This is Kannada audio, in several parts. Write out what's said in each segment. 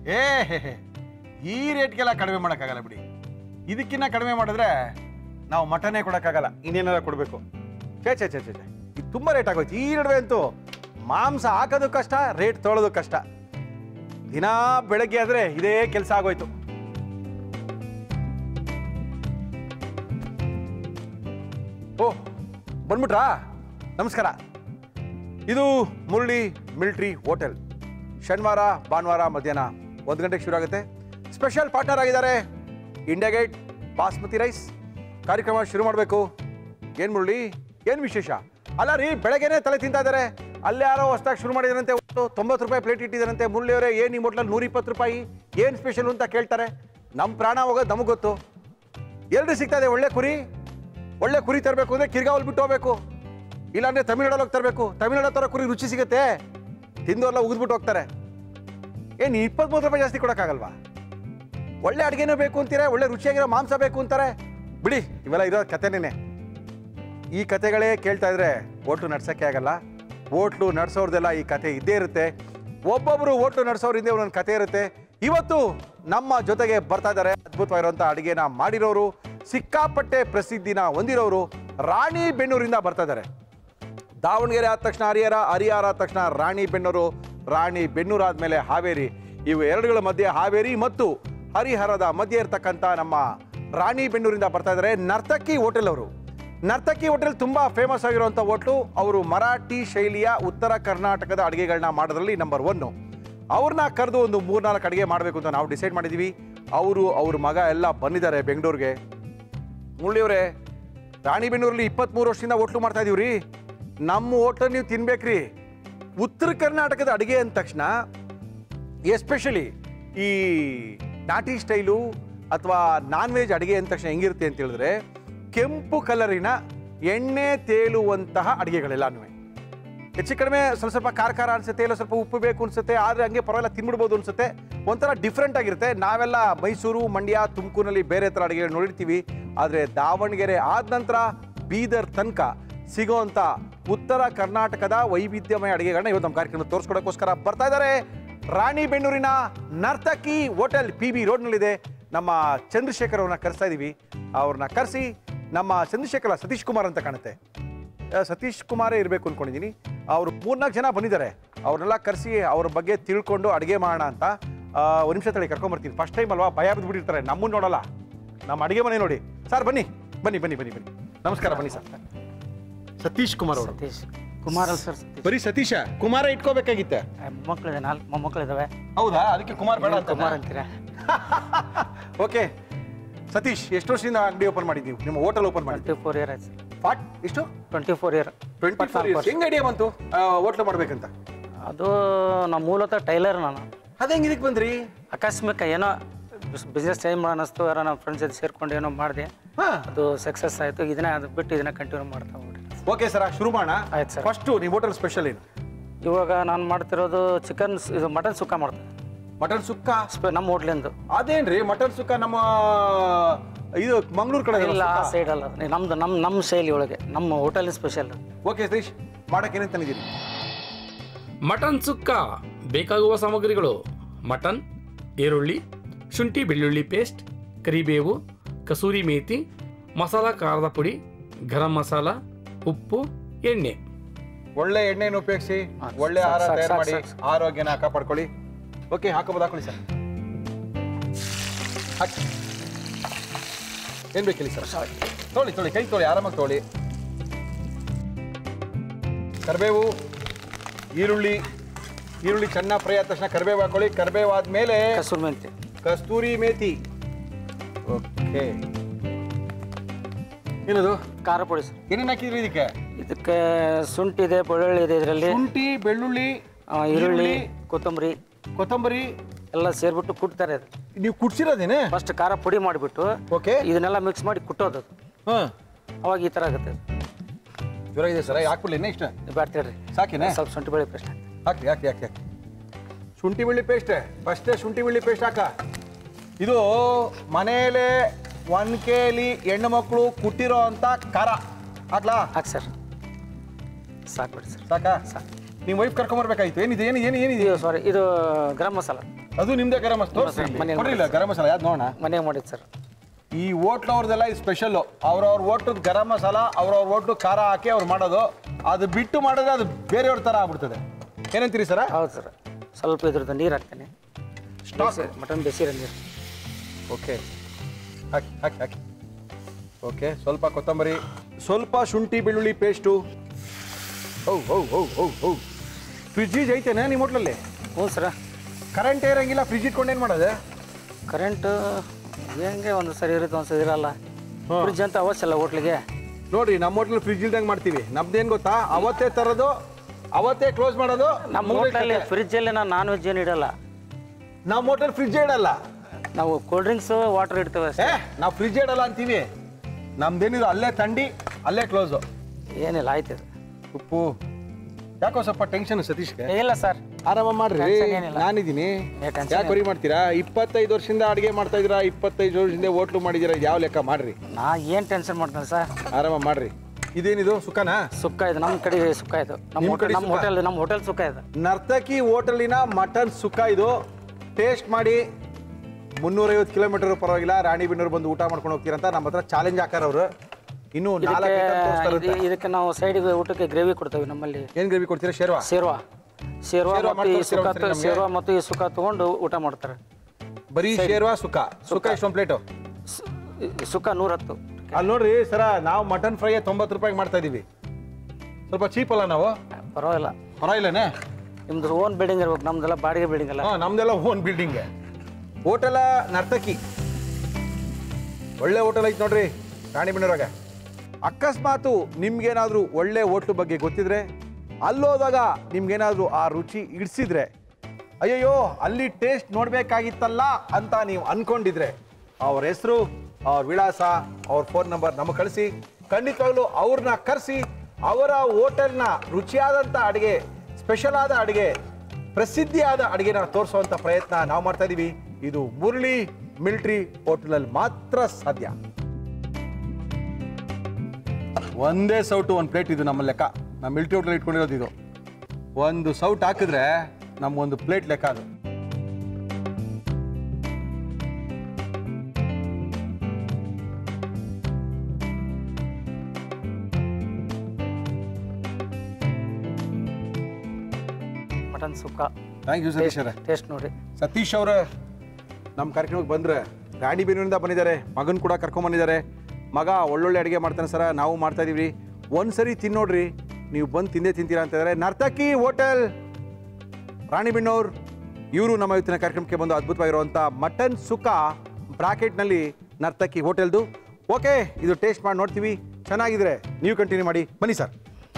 ಈ ರೇಟ್ಗೆಲ್ಲ ಕಡಿಮೆ ಮಾಡೋಕ್ಕಾಗಲ್ಲ ಬಿಡಿ. ಇದಕ್ಕಿನ್ನ ಕಡಿಮೆ ಮಾಡಿದ್ರೆ ನಾವು ಮಟನೇ ಕೊಡೋಕ್ಕಾಗಲ್ಲ, ಇನ್ನೇನಾರ ಕೊಡಬೇಕು. ಛೇ ಛೇ ಛೇ ಛೇ ಛೇ, ಇದು ತುಂಬ ರೇಟ್ ಆಗೋಯ್ತು. ಈ ನಡುವೆ ಅಂತೂ ಮಾಂಸ ಹಾಕೋದು ಕಷ್ಟ, ರೇಟ್ ತೊಗೊಳೋದು ಕಷ್ಟ. ದಿನ ಬೆಳಗ್ಗೆ ಆದರೆ ಇದೇ ಕೆಲಸ ಆಗೋಯ್ತು. ಓಹ್, ಬಂದ್ಬಿಟ್ರಾ? ನಮಸ್ಕಾರ. ಇದು ಮುರಳಿ ಮಿಲಿಟ್ರಿ ಹೋಟೆಲ್. ಶನಿವಾರ ಭಾನುವಾರ ಮಧ್ಯಾಹ್ನ 1 ಗಂಟೆಗೆ ಶುರು ಆಗುತ್ತೆ. ಸ್ಪೆಷಲ್ ಪಾರ್ಟ್ನರ್ ಆಗಿದ್ದಾರೆ ಇಂಡಿಯಾ ಗೇಟ್ ಬಾಸ್ಮತಿ ರೈಸ್. ಕಾರ್ಯಕ್ರಮ ಶುರು ಮಾಡಬೇಕು. ಏನು ಮುರಳಿ, ಏನು ವಿಶೇಷ? ಅಲ್ಲ ರೀ, ಬೆಳಗ್ಗೆನೇ ತಲೆ ತಿಂತಾ ಇದ್ದಾರೆ. ಅಲ್ಲೇ ಯಾರೋ ಹೊಸದಾಗಿ ಶುರು ಮಾಡಿದಾರಂತೆ, 90 ರೂಪಾಯಿ ಪ್ಲೇಟ್ ಇಟ್ಟಿದ್ದಾರಂತೆ. ಮುರಳಿ ಅವರೇ, ಏನು ನಿಮ್ಮ ಹೋಟ್ಲಲ್ಲಿ 120 ರೂಪಾಯಿ, ಏನು ಸ್ಪೆಷಲ್ ಅಂತ ಕೇಳ್ತಾರೆ. ನಮ್ಮ ಪ್ರಾಣ ಹೋಗೋದು ನಮಗೆ ಗೊತ್ತು. ಎಲ್ರಿ ಸಿಗ್ತಾ ಇದೆ ಒಳ್ಳೆ ಕುರಿ ತರಬೇಕು ಅಂದರೆ ಕಿರ್ಗಾವಲ್ ಬಿಟ್ಟು ಹೋಗ್ಬೇಕು, ಇಲ್ಲಾಂದರೆ ತಮಿಳ್ನಾಡಲ್ಲಿ ಹೋಗಿ ತರಬೇಕು. ತಮಿಳ್ನಾಡು ಥರ ಕುರಿ ರುಚಿ ಸಿಗುತ್ತೆ, ತಿಂದವರೆಲ್ಲ ಉಗಿದ್ಬಿಟ್ಟು ಹೋಗ್ತಾರೆ. ಏನು 23 ರೂಪಾಯಿ ಜಾಸ್ತಿ ಕೊಡೋಕ್ಕಾಗಲ್ವಾ? ಒಳ್ಳೆ ಅಡುಗೆನೂ ಬೇಕು ಅಂತೀರಾ, ಒಳ್ಳೆ ರುಚಿಯಾಗಿರೋ ಮಾಂಸ ಬೇಕು ಅಂತಾರೆ. ಬಿಡಿ, ಇವೆಲ್ಲ ಇರೋ ಕಥೆನೇ. ಈ ಕಥೆಗಳೇ ಕೇಳ್ತಾ ಇದ್ರೆ ಹೋಟ್ಲು ನಡ್ಸೋಕ್ಕೆ ಆಗಲ್ಲ. ಹೋಟ್ಲು ನಡೆಸೋರ್ದೆಲ್ಲ ಈ ಕಥೆ ಇದ್ದೇ ಇರುತ್ತೆ. ಒಬ್ಬೊಬ್ಬರು ಹೋಟ್ಲು ನಡೆಸೋರು ಹಿಂದೆ ಒಂದೊಂದು ಕಥೆ ಇರುತ್ತೆ. ಇವತ್ತು ನಮ್ಮ ಜೊತೆಗೆ ಬರ್ತಾ ಇದ್ದಾರೆ ಅದ್ಭುತವಾಗಿರುವಂಥ ಅಡುಗೆನ ಮಾಡಿರೋರು, ಸಿಕ್ಕಾಪಟ್ಟೆ ಪ್ರಸಿದ್ಧಿನ ಹೊಂದಿರೋರು. ರಾಣಿಬೆನ್ನೂರಿಂದ ಬರ್ತಾ ಇದ್ದಾರೆ. ದಾವಣಗೆರೆ ಆದ ತಕ್ಷಣ ಹರಿಹರ, ಹರಿಹರ ಆದ ತಕ್ಷಣ ರಾಣಿಬೆನ್ನೂರು, ರಾಣಿಬೆನ್ನೂರು ಆದಮೇಲೆ ಹಾವೇರಿ. ಇವು ಎರಡುಗಳ ಮಧ್ಯೆ ಹಾವೇರಿ ಮತ್ತು ಹರಿಹರದ ಮಧ್ಯೆ ಇರ್ತಕ್ಕಂಥ ನಮ್ಮ ರಾಣಿಬೆನ್ನೂರಿಂದ ಬರ್ತಾ ಇದ್ದಾರೆ ನರ್ತಕಿ ಹೋಟೆಲ್ ಅವರು. ನರ್ತಕಿ ಹೋಟೆಲ್ ತುಂಬ ಫೇಮಸ್ ಆಗಿರುವಂಥ ಹೋಟ್ಲು. ಅವರು ಮರಾಠಿ ಶೈಲಿಯ ಉತ್ತರ ಕರ್ನಾಟಕದ ಅಡುಗೆಗಳನ್ನ ಮಾಡೋದ್ರಲ್ಲಿ ನಂಬರ್ 1. ಅವ್ರನ್ನ ಕರೆದು ಒಂದು 3-4 ಅಡುಗೆ ಮಾಡಬೇಕು ಅಂತ ನಾವು ಡಿಸೈಡ್ ಮಾಡಿದ್ದೀವಿ. ಅವ್ರ ಮಗ ಎಲ್ಲ ಬಂದಿದ್ದಾರೆ ಬೆಂಗಳೂರಿಗೆ. ಮುರಳಿಯವರೇ, ರಾಣಿಬೆನ್ನೂರಲ್ಲಿ 23 ವರ್ಷದಿಂದ ಹೋಟ್ಲು ಮಾಡ್ತಾ ಇದೀವಿ ರೀ. ನಮ್ಮ ಹೋಟ್ಲಲ್ಲಿ ನೀವು ತಿನ್ಬೇಕ್ರಿ. ಉತ್ತರ ಕರ್ನಾಟಕದ ಅಡುಗೆ ಅಂದ ತಕ್ಷಣ ಎಸ್ಪೆಷಲಿ ಈ ನಾಟಿ ಸ್ಟೈಲು ಅಥವಾ ನಾನ್ ವೆಜ್ ಅಡುಗೆ ಅಂದ ತಕ್ಷಣ ಹೆಂಗಿರುತ್ತೆ ಅಂತ ಹೇಳಿದ್ರೆ, ಕೆಂಪು ಕಲರಿನ ಎಣ್ಣೆ ತೇಲುವಂತಹ ಅಡುಗೆಗಳೆಲ್ಲನೂ ಹೆಚ್ಚು ಕಡಿಮೆ ಸ್ವಲ್ಪ ಖಾರ ಅನಿಸುತ್ತೆ, ಇಲ್ಲ ಸ್ವಲ್ಪ ಉಪ್ಪು ಬೇಕು ಅನಿಸುತ್ತೆ. ಆದರೆ ಹಂಗೆ ಪರವಾಗಿಲ್ಲ ತಿನ್ಬಿಡ್ಬೋದು ಅನಿಸುತ್ತೆ. ಒಂಥರ ಡಿಫ್ರೆಂಟ್ ಆಗಿರುತ್ತೆ. ನಾವೆಲ್ಲ ಮೈಸೂರು, ಮಂಡ್ಯ, ತುಮಕೂರಿನಲ್ಲಿ ಬೇರೆ ಥರ ಅಡುಗೆಗಳು ನೋಡಿರ್ತೀವಿ. ಆದರೆ ದಾವಣಗೆರೆ ಆದ ನಂತರ ಬೀದರ್ ತನಕ ಸಿಗೋವಂಥ ಉತ್ತರ ಕರ್ನಾಟಕದ ವೈವಿಧ್ಯಮಯ ಅಡುಗೆಗಳನ್ನ ಇವತ್ತು ನಮ್ಮ ಕಾರ್ಯಕ್ರಮ ತೋರಿಸ್ಕೊಡೋಕ್ಕೋಸ್ಕರ ಬರ್ತಾ ಇದ್ದಾರೆ ರಾಣಿಬೆನ್ನೂರಿನ ನರ್ತಕಿ ಹೋಟೆಲ್. PB ರೋಡ್ನಲ್ಲಿದೆ. ನಮ್ಮ ಚಂದ್ರಶೇಖರ್ ಅವ್ರನ್ನ ಕರೆಸ್ತಾ ಇದ್ದೀವಿ. ಅವ್ರನ್ನ ಕರೆಸಿ ನಮ್ಮ ಚಂದ್ರಶೇಖರ್ ಸತೀಶ್ ಕುಮಾರ್ ಅಂತ ಕಾಣುತ್ತೆ, ಸತೀಶ್ ಕುಮಾರೇ ಇರಬೇಕು ಅಂದ್ಕೊಂಡಿದ್ದೀನಿ. ಅವರು 3-4 ಜನ ಬಂದಿದ್ದಾರೆ. ಅವ್ರನ್ನೆಲ್ಲ ಕರೆಸಿ ಅವ್ರ ಬಗ್ಗೆ ತಿಳ್ಕೊಂಡು ಅಡುಗೆ ಮಾಡೋಣ ಅಂತ. ಒಂದು ನಿಮಿಷ ತಳಿ ಕರ್ಕೊಂಬರ್ತೀನಿ. ಫಸ್ಟ್ ಟೈಮ್ ಅಲ್ವಾ, ಭಯ ಬಿದ್ದುಬಿಟ್ಟಿರ್ತಾರೆ. ನಮ್ಮನ್ನು ನೋಡಲ್ಲ, ನಮ್ಮ ಅಡುಗೆ ಮನೆ ನೋಡಿ. ಸರ್ ಬನ್ನಿ ಬನ್ನಿ ಬನ್ನಿ ಬನ್ನಿ ಬನ್ನಿ ನಮಸ್ಕಾರ. ಬನ್ನಿ ಸರ್. ಸತೀಶ್ ಕುಮಾರ್ ಅವರು. ಸತೀಶ್ ಕುಮಾರ್ ಅಲ್ಲ ಸರ್, ಬರೀ ಸತೀಶ ಕುಮಾರ ಇಟ್ಕೋಬೇಕಾಗಿತ್ತೆ. ಮಕ್ಕಳಿದೆ, 4 ಮೊಮ್ಮಕ್ಕಳಿದಾವೆ. ಹೌದಾ? ಅದಕ್ಕೆ ಕುಮಾರ್ ಬೇಡ ಅಂತ ಕುಮಾರ್ ಅಂತೀರಾ? ಓಕೆ ಸತೀಶ್, ಎಷ್ಟು ವರ್ಷದಿಂದ ಅಂಗಡಿ ಓಪನ್ ಮಾಡಿದ್ದೀವಿ? ನಿಮ್ಮ ಹೋಟೆಲ್ ಓಪನ್ ಮಾಡಿ 24 ಇಯರ್ ಆಯ್ತು. ಎಷ್ಟು? 24 ಇಯರ್. 24 ಇಯರ್ಸ್. ಹೆಂಗ್ ಐಡಿಯಾ ಬಂತು ಹೋಟ್ಲು ಮಾಡ್ಬೇಕಂತ? ಅದು ನಮ್ಮ ಮೂಲತಃ ಟೈಲರ್ ನಾನು. ಅದು ಹೆಂಗೆ ಇದಕ್ಕೆ ಬಂದ್ರಿ? ಆಕಸ್ಮಿಕ ಏನೋ ಬಿಸ್ನೆಸ್ ಚೇಂಜ್ ಮಾಡೋಣ ಅನ್ನಿಸ್ತು. ಯಾರೋ ನಮ್ಮ ಫ್ರೆಂಡ್ಸ್ ಜೊತೆ ಸೇರ್ಕೊಂಡು ಏನೋ ಮಾಡಿದೆ, ಅದು ಸಕ್ಸಸ್ ಆಯಿತು. ಇದನ್ನ ಅದು ಬಿಟ್ಟು ಇದನ್ನ ಕಂಟಿನ್ಯೂ ಮಾಡ್ತಾ ಹೋಗ್ರಿ. ಓಕೆ ಸರ್, ಶುರು ಮಾಡೋಣ. ಆಯ್ತು ಸರ್. ಫಸ್ಟು ನಿಮ್ಮ ಹೋಟೆಲ್ ಸ್ಪೆಷಲ್ ಏನು? ಇವಾಗ ನಾನು ಮಾಡ್ತಿರೋದು ಚಿಕನ್, ಇದು ಮಟನ್ ಸುಕ್ಕ ಮಾಡ್ತೀನಿ. ಮಟನ್ ಸುಕ್ಕ ನಮ್ಮ ಹೋಟ್ಲಿಂದು. ಅದೇನ್ರಿ ಮಟನ್ ಸುಕ್ಕ? ನಮ್ಮ ಇದು ಮಂಗಳೂರು ಕಡೆ ಇಲ್ಲ, ಆ ಸೈಡ್ ಅಲ್ಲ, ನಮ್ದು ನಮ್ಮ ಶೈಲಿ ಒಳಗೆ ನಮ್ಮ ಹೋಟೆಲ್ ಸ್ಪೆಷಲ್. ಓಕೆ ಸತೀಶ್, ಮಾಡಕ್ಕೆ ಏನೇನು ತಂದಿದ್ದೀರಿ? ಮಟನ್ ಸುಕ್ಕ ಬೇಕಾಗುವ ಸಾಮಗ್ರಿಗಳು: ಮಟನ್, ಈರುಳ್ಳಿ, ಶುಂಠಿ ಬೆಳ್ಳುಳ್ಳಿ ಪೇಸ್ಟ್, ಕರಿಬೇವು, ಕಸೂರಿ ಮೇಥಿ, ಮಸಾಲಾ ಖಾರದ ಪುಡಿ, ಗರಂ ಮಸಾಲ, ಉಪ್ಪು, ಎಣ್ಣೆ. ಒಳ್ಳೆ ಎಣ್ಣೆಯನ್ನು ಉಪಯೋಗಿಸಿ ಒಳ್ಳೆ ಆಹಾರ ತಯಾರು ಮಾಡಿ ಆರೋಗ್ಯನ ಕಾಪಾಡ್ಕೊಳ್ಳಿ. ಓಕೆ, ಹಾಕೋಬೋದು, ಹಾಕೊಳ್ಳಿ ಸರ್. ಹಾಕಿ. ಏನು ಬೇಕಿಲ್ಲ ಸರ್? ತೊಳಿ ಕೈ ತೊಳಿ, ಆರಾಮಾಗಿ ತೊಳಿ. ಕರಿಬೇವು, ಈರುಳ್ಳಿ ಚೆನ್ನಾಗಿ ಫ್ರೈ ಆದ ತಕ್ಷಣ ಕರಿಬೇವು ಹಾಕೊಳ್ಳಿ. ಕರಿಬೇವು ಆದ್ಮೇಲೆ ಕಸ್ತೂರಿ ಮೇಥಿ. ಓಕೆ, ಏನದು? ಖಾರ ಪುಡಿ ಸರ್. ಏನೇನು ಹಾಕಿದ್ರಿ ಇದಕ್ಕೆ? ಇದಕ್ಕೆ ಶುಂಠಿ ಇದೆ, ಬೆಳ್ಳುಳ್ಳಿ ಇದೆ, ಇದರಲ್ಲಿ ಶುಂಠಿ, ಬೆಳ್ಳುಳ್ಳಿ, ಈರುಳ್ಳಿ, ಕೊತ್ತಂಬರಿ ಎಲ್ಲ ಸೇರ್ಬಿಟ್ಟು ಕುಟ್ತಾರೆ. ಅದು ನೀವು ಕುಟ್ಸಿರೋದೇನೆ? ಫಸ್ಟ್ ಖಾರ ಪುಡಿ ಮಾಡಿಬಿಟ್ಟು ಓಕೆ ಇದನ್ನೆಲ್ಲ ಮಿಕ್ಸ್ ಮಾಡಿ ಕುಟ್ಟೋದು. ಅವಾಗ ಈ ಥರ ಆಗುತ್ತೆ. ಜ್ವರ ಇದೆ ಸರ್, ಹಾಕ್ಬಿಡ್ಲಿ ನೆಕ್ಸ್ಟ್? ಬ್ಯಾಡ್ತೇಳ್ರಿ, ಸಾಕಿನೇ? ಸ್ವಲ್ಪ ಶುಂಠಿ ಬೆಳ್ಳಿ ಪೇಸ್ಟ್ ಹಾಕಿ. ಶುಂಠಿ ಬೆಳ್ಳಿ ಪೇಸ್ಟ್ ಫಸ್ಟೇ ಶುಂಠಿ ಬೆಳ್ಳಿ ಪೇಸ್ಟ್ ಹಾಕ. ಇದು ಮನೆಯಲ್ಲೇ 1 kg ಹೆಣ್ಣು ಮಕ್ಕಳು ಕುಟ್ಟಿರೋ ಅಂತ ಖಾರ ಹಾಕ್ಲಾ? ಹಾಕಿ ಸರ್. ಸಾಕು ಬಿಡಿ ಸರ್. ಸಾಕಾ? ಸಾಕು. ನಿಮ್ಮ ವೈಫ್ ಕರ್ಕೊಂಬರ್ಬೇಕಾಯ್ತು. ಏನಿದೆ ಏನಿದೆ ಇದು ಸಾರಿ, ಇದು ಗರಂ ಮಸಾಲ. ಅದು ನಿಮ್ದೇ ಗರಂ ಮಸಾಲ ತೋರಿಸಿ. ಕೊಡ್ರಿಲ್ಲ ಗರಂ ಮಸಾಲ ಯಾವ್ದು ನೋಡೋಣ. ಮನೆಗೆ ಮಾಡಿದ್ದು ಸರ್. ಈ ಹೋಟ್ಲವ್ರದೆಲ್ಲ ಈ ಸ್ಪೆಷಲ್ಲು. ಅವ್ರವ್ರ ಹೋಟ್ಲದ ಗರಂ ಮಸಾಲ, ಅವ್ರವ್ರ ಹೋಟ್ಲು ಖಾರ ಹಾಕಿ ಅವ್ರು ಮಾಡೋದು. ಅದು ಬಿಟ್ಟು ಮಾಡಿದ್ರೆ ಅದು ಬೇರೆಯವ್ರ ಥರ ಆಗ್ಬಿಡ್ತದೆ. ಏನಂತೀರಿ ಸರ? ಹೌದು ಸರ್. ಸ್ವಲ್ಪ ಇದ್ರದ್ದು ನೀರು ಹಾಕ್ತೇನೆ. ಮಟನ್ ಬೇಸಿರೋ ನೀರು. ಓಕೆ, ಹಾಕಿ ಹಾಕಿ ಹಾಕಿ. ಓಕೆ, ಸ್ವಲ್ಪ ಕೊತ್ತಂಬರಿ, ಸ್ವಲ್ಪ ಶುಂಠಿ ಬೆಳ್ಳುಳ್ಳಿ ಪೇಸ್ಟು. ಫ್ರಿಜ್ಜೀಜ್ ಐತೇನೆ ನಿಮ್ಮ ಹೋಟ್ಲಲ್ಲಿ? ಹ್ಞೂ ಸರ. ಕರೆಂಟ್ ಇರಂಗಿಲ್ಲ, ಫ್ರಿಜ್ ಇಟ್ಕೊಂಡು ಏನು ಮಾಡೋದು? ಕರೆಂಟು ಹೆಂಗೆ ಒಂದು ಸರಿ ಇರುತ್ತೆ, ಒಂದು ಸರಿ ಇರಲ್ಲ. ಫ್ರಿಜ್ ಅಂತ ಅವಶ್ಯ ಇಲ್ಲ ಹೋಟ್ಲಿಗೆ. ನೋಡ್ರಿ, ನಮ್ಮ ಹೋಟ್ಲಲ್ಲಿ ಫ್ರಿಜ್ ಇಲ್ದಂಗೆ ಮಾಡ್ತೀವಿ. ನಮ್ದೇನು ಗೊತ್ತಾ, ಅವತ್ತೇ ತರೋದು, ಅವತ್ತೇ ಕ್ಲೋಸ್ ಮಾಡೋದು. ನಮ್ಮ ಹೋಟ್ಲಲ್ಲಿ ಫ್ರಿಜ್ಜಲ್ಲಿ ನಾನು ನಾನ್ ವೆಜ್ ಏನು ಇಡಲ್ಲ. ನಮ್ಮ ಹೋಟೆಲ್ ಫ್ರಿಜ್ ಇಡಲ್ಲ. ನಾವು ಕೋಲ್ಡ್ ಡ್ರಿಂಕ್ಸು ವಾಟರ್ ಇಡ್ತೇವೆ ಅಷ್ಟೇ. ನಾವು ಫ್ರಿಜ್ ಇಡಲ್ಲ ಅಂತೀವಿ. ನಮ್ದೇನಿದು ಅಲ್ಲೇ ತಂಡಿ, ಅಲ್ಲೇ ಕ್ಲೋಸು. ಏನಿಲ್ಲ, ಆಯ್ತದೆ. ಉಪ್ಪು ಯಾಕೋ ಸ್ವಲ್ಪ ಟೆನ್ಷನ್ ಸತೀಶ್ಗೆ. ಇಲ್ಲ ಸರ್, ಆರಾಮ ಮಾಡ್ರಿ, ಟೆನ್ಷನ್ ಏನಿಲ್ಲ. ನಾನಿದ್ದೀನಿ. ಟೆನ್ಷನ್ ಯಾಕೆ ಬರಿ ಮಾಡ್ತೀರಾ? 25 ವರ್ಷದಿಂದ ಅಡುಗೆ ಮಾಡ್ತಾ ಇದ್ದೀರಾ, 25 ವರ್ಷದಿಂದ ಹೋಟ್ಲು ಮಾಡಿದ್ದೀರಾ. ಯಾವ ಲೆಕ್ಕ ಮಾಡ್ರಿ. ನಾ ಏನು ಟೆನ್ಷನ್ ಮಾಡ್ತೇನೆ ಸರ್. ಆರಾಮ ಮಾಡ್ರಿ. ಇದೇನಿದು ಸುಕ್ಕನಾ? ಸುಕ್ಕ ಇದು, ನಮ್ಮ ಕಡೆ ಸುಕ್ಕ ಇದು. ನಮ್ಮ ಹೋಟೆಲ್ ಸುಕ್ಕ ಇದು. ನರ್ತಕಿ ಹೋಟೆಲಿನ ಮಟನ್ ಸುಕ್ಕ ಇದು. ಟೇಸ್ಟ್ ಮಾಡಿ. 350 ಕಿಲೋಮೀಟರ್ ಪರವಾಗಿಲ್ಲ, ರಾಣಿಬೆನ್ನೂರು ಬಂದು ಊಟ ಮಾಡ್ಕೊಂಡು ಹೋಗ್ತೀರಂತ ನಮ್ಮ ಹತ್ರ ಚಾಲೆಂಜ್ ಹಾಕಾರ ಅವರು. ಇನ್ನು 4 ಇದಕ್ಕೆ ನಾವು ಸೈಡಿಗೆ ಊಟಕ್ಕೆ ಗ್ರೇವಿ ಕೊಡ್ತೇವೆ. ನಮ್ಮಲ್ಲಿ ಏನು ಗ್ರೇವಿ ಕೊಡ್ತೀರಾ? ಶೇರ್ವಾ ಮತ್ತು ಈ ಸುಕ್ಕ ತಗೊಂಡು ಊಟ ಮಾಡ್ತಾರೆ. ಬರೀ ಶೇರ್ವಾ ಸುಕ್ಕ ಎಷ್ಟೊಂದು ಪ್ಲೇಟು? ಸುಕ್ಕ 110. ಅಲ್ಲಿ ನೋಡ್ರಿ ಸರ, ನಾವು ಮಟನ್ ಫ್ರೈ 90 ರೂಪಾಯಿಗೆ ಮಾಡ್ತಾ ಇದೀವಿ. ಸ್ವಲ್ಪ ಚೀಪ್ ಅಲ್ಲ ನಾವು? ಪರವಾಗಿಲ್ಲನೇ. ನಿಮ್ದು ಓನ್ ಬಿಲ್ಡಿಂಗ್ ಇರ್ಬೇಕು, ನಮ್ದೆಲ್ಲ ಬಾಡಿಗೆ ಬಿಲ್ಡಿಂಗ್ ಅಲ್ಲ. ನಮ್ದೆಲ್ಲ ಓನ್ ಬಿಲ್ಡಿಂಗ್. ಹೋಟೆಲ ನರ್ತಕಿ ಒಳ್ಳೆ ಹೋಟೆಲ್ ಐತೆ ನೋಡ್ರಿ ರಾಣಿಬೆನ್ನೂರಾಗ. ಅಕಸ್ಮಾತು ನಿಮ್ಗೇನಾದರೂ ಒಳ್ಳೆ ಹೋಟ್ಲು ಬಗ್ಗೆ ಗೊತ್ತಿದ್ರೆ, ಅಲ್ಲೋದಾಗ ನಿಮ್ಗೇನಾದರೂ ಆ ರುಚಿ ಇಡಿಸಿದ್ರೆ, ಅಯ್ಯಯ್ಯೋ ಅಲ್ಲಿ ಟೇಸ್ಟ್ ನೋಡಬೇಕಾಗಿತ್ತಲ್ಲ ಅಂತ ನೀವು ಅಂದ್ಕೊಂಡಿದ್ರೆ, ಅವ್ರ ಹೆಸರು, ಅವ್ರ ವಿಳಾಸ, ಅವ್ರ ಫೋನ್ ನಂಬರ್ ನಮಗೆ ಕಳಿಸಿ. ಖಂಡಿತವಾಗ್ಲೂ ಅವ್ರನ್ನ ಕರೆಸಿ ಅವರ ಹೋಟೆಲ್ನ ರುಚಿಯಾದಂಥ ಅಡುಗೆ, ಸ್ಪೆಷಲ್ ಆದ ಅಡುಗೆ, ಪ್ರಸಿದ್ಧಿಯಾದ ಅಡುಗೆನ ತೋರಿಸುವಂಥ ಪ್ರಯತ್ನ ನಾವು ಮಾಡ್ತಾ ಇದ್ದೀವಿ. ಇದು ಮುರಳಿ ಮಿಲ್ಟ್ರಿ ಹೋಟೆಲಲ್ಲಿ ಮಾತ್ರ ಸಾಧ್ಯ. ಒಂದೇ ಸೌಟು ಒಂದು ಪ್ಲೇಟ್ ಇದು ನಮ್ಮ ಲೆಕ್ಕ. ನಮ್ಮ ಮಿಲ್ಟ್ರಿ ಹೋಟೆಲ್ ಇಟ್ಕೊಂಡಿರೋದು ಇದು. ಒಂದು ಸೌಟ್ ಹಾಕಿದ್ರೆ ನಮ್ಗೊಂದು ಪ್ಲೇಟ್ ಲೆಕ್ಕ ಅದು. Mutton sukka. Thank you Satish ಅವರೇ. ಟೇಸ್ಟ್ ನೋಡಿ. ಸತೀಶ್ ಅವರೇ ನಮ್ಮ ಕಾರ್ಯಕ್ರಮಕ್ಕೆ ಬಂದರೆ, ರಾಣಿಬೆನ್ನೂರಿಂದ ಬಂದಿದ್ದಾರೆ, ಮಗನ ಕೂಡ ಕರ್ಕೊಂಬಂದಿದ್ದಾರೆ. ಮಗ ಒಳ್ಳೊಳ್ಳೆ ಅಡುಗೆ ಮಾಡ್ತಾನೆ ಸರ, ನಾವು ಮಾಡ್ತಾ ಇದೀವಿ. ಒಂದು ಸರಿ ತಿನ್ನೋಡ್ರಿ, ನೀವು ಬಂದು ತಿಂತೀರಾ ಅಂತ ಇದ್ದಾರೆ. ನರ್ತಕಿ ಹೋಟೆಲ್ ರಾಣಿಬೆನ್ನೂರು ಇವರು ನಮ್ಮ ಇವತ್ತಿನ ಕಾರ್ಯಕ್ರಮಕ್ಕೆ ಬಂದು ಅದ್ಭುತವಾಗಿರುವಂಥ ಮಟನ್ ಸುಕ್ಕ ಬ್ರಾಕೆಟ್ನಲ್ಲಿ ನರ್ತಕಿ ಹೋಟೆಲ್ದು. ಓಕೆ, ಇದು ಟೇಸ್ಟ್ ಮಾಡಿ ನೋಡ್ತೀವಿ. ಚೆನ್ನಾಗಿದ್ರೆ ನೀವು ಕಂಟಿನ್ಯೂ ಮಾಡಿ. ಬನ್ನಿ ಸರ್.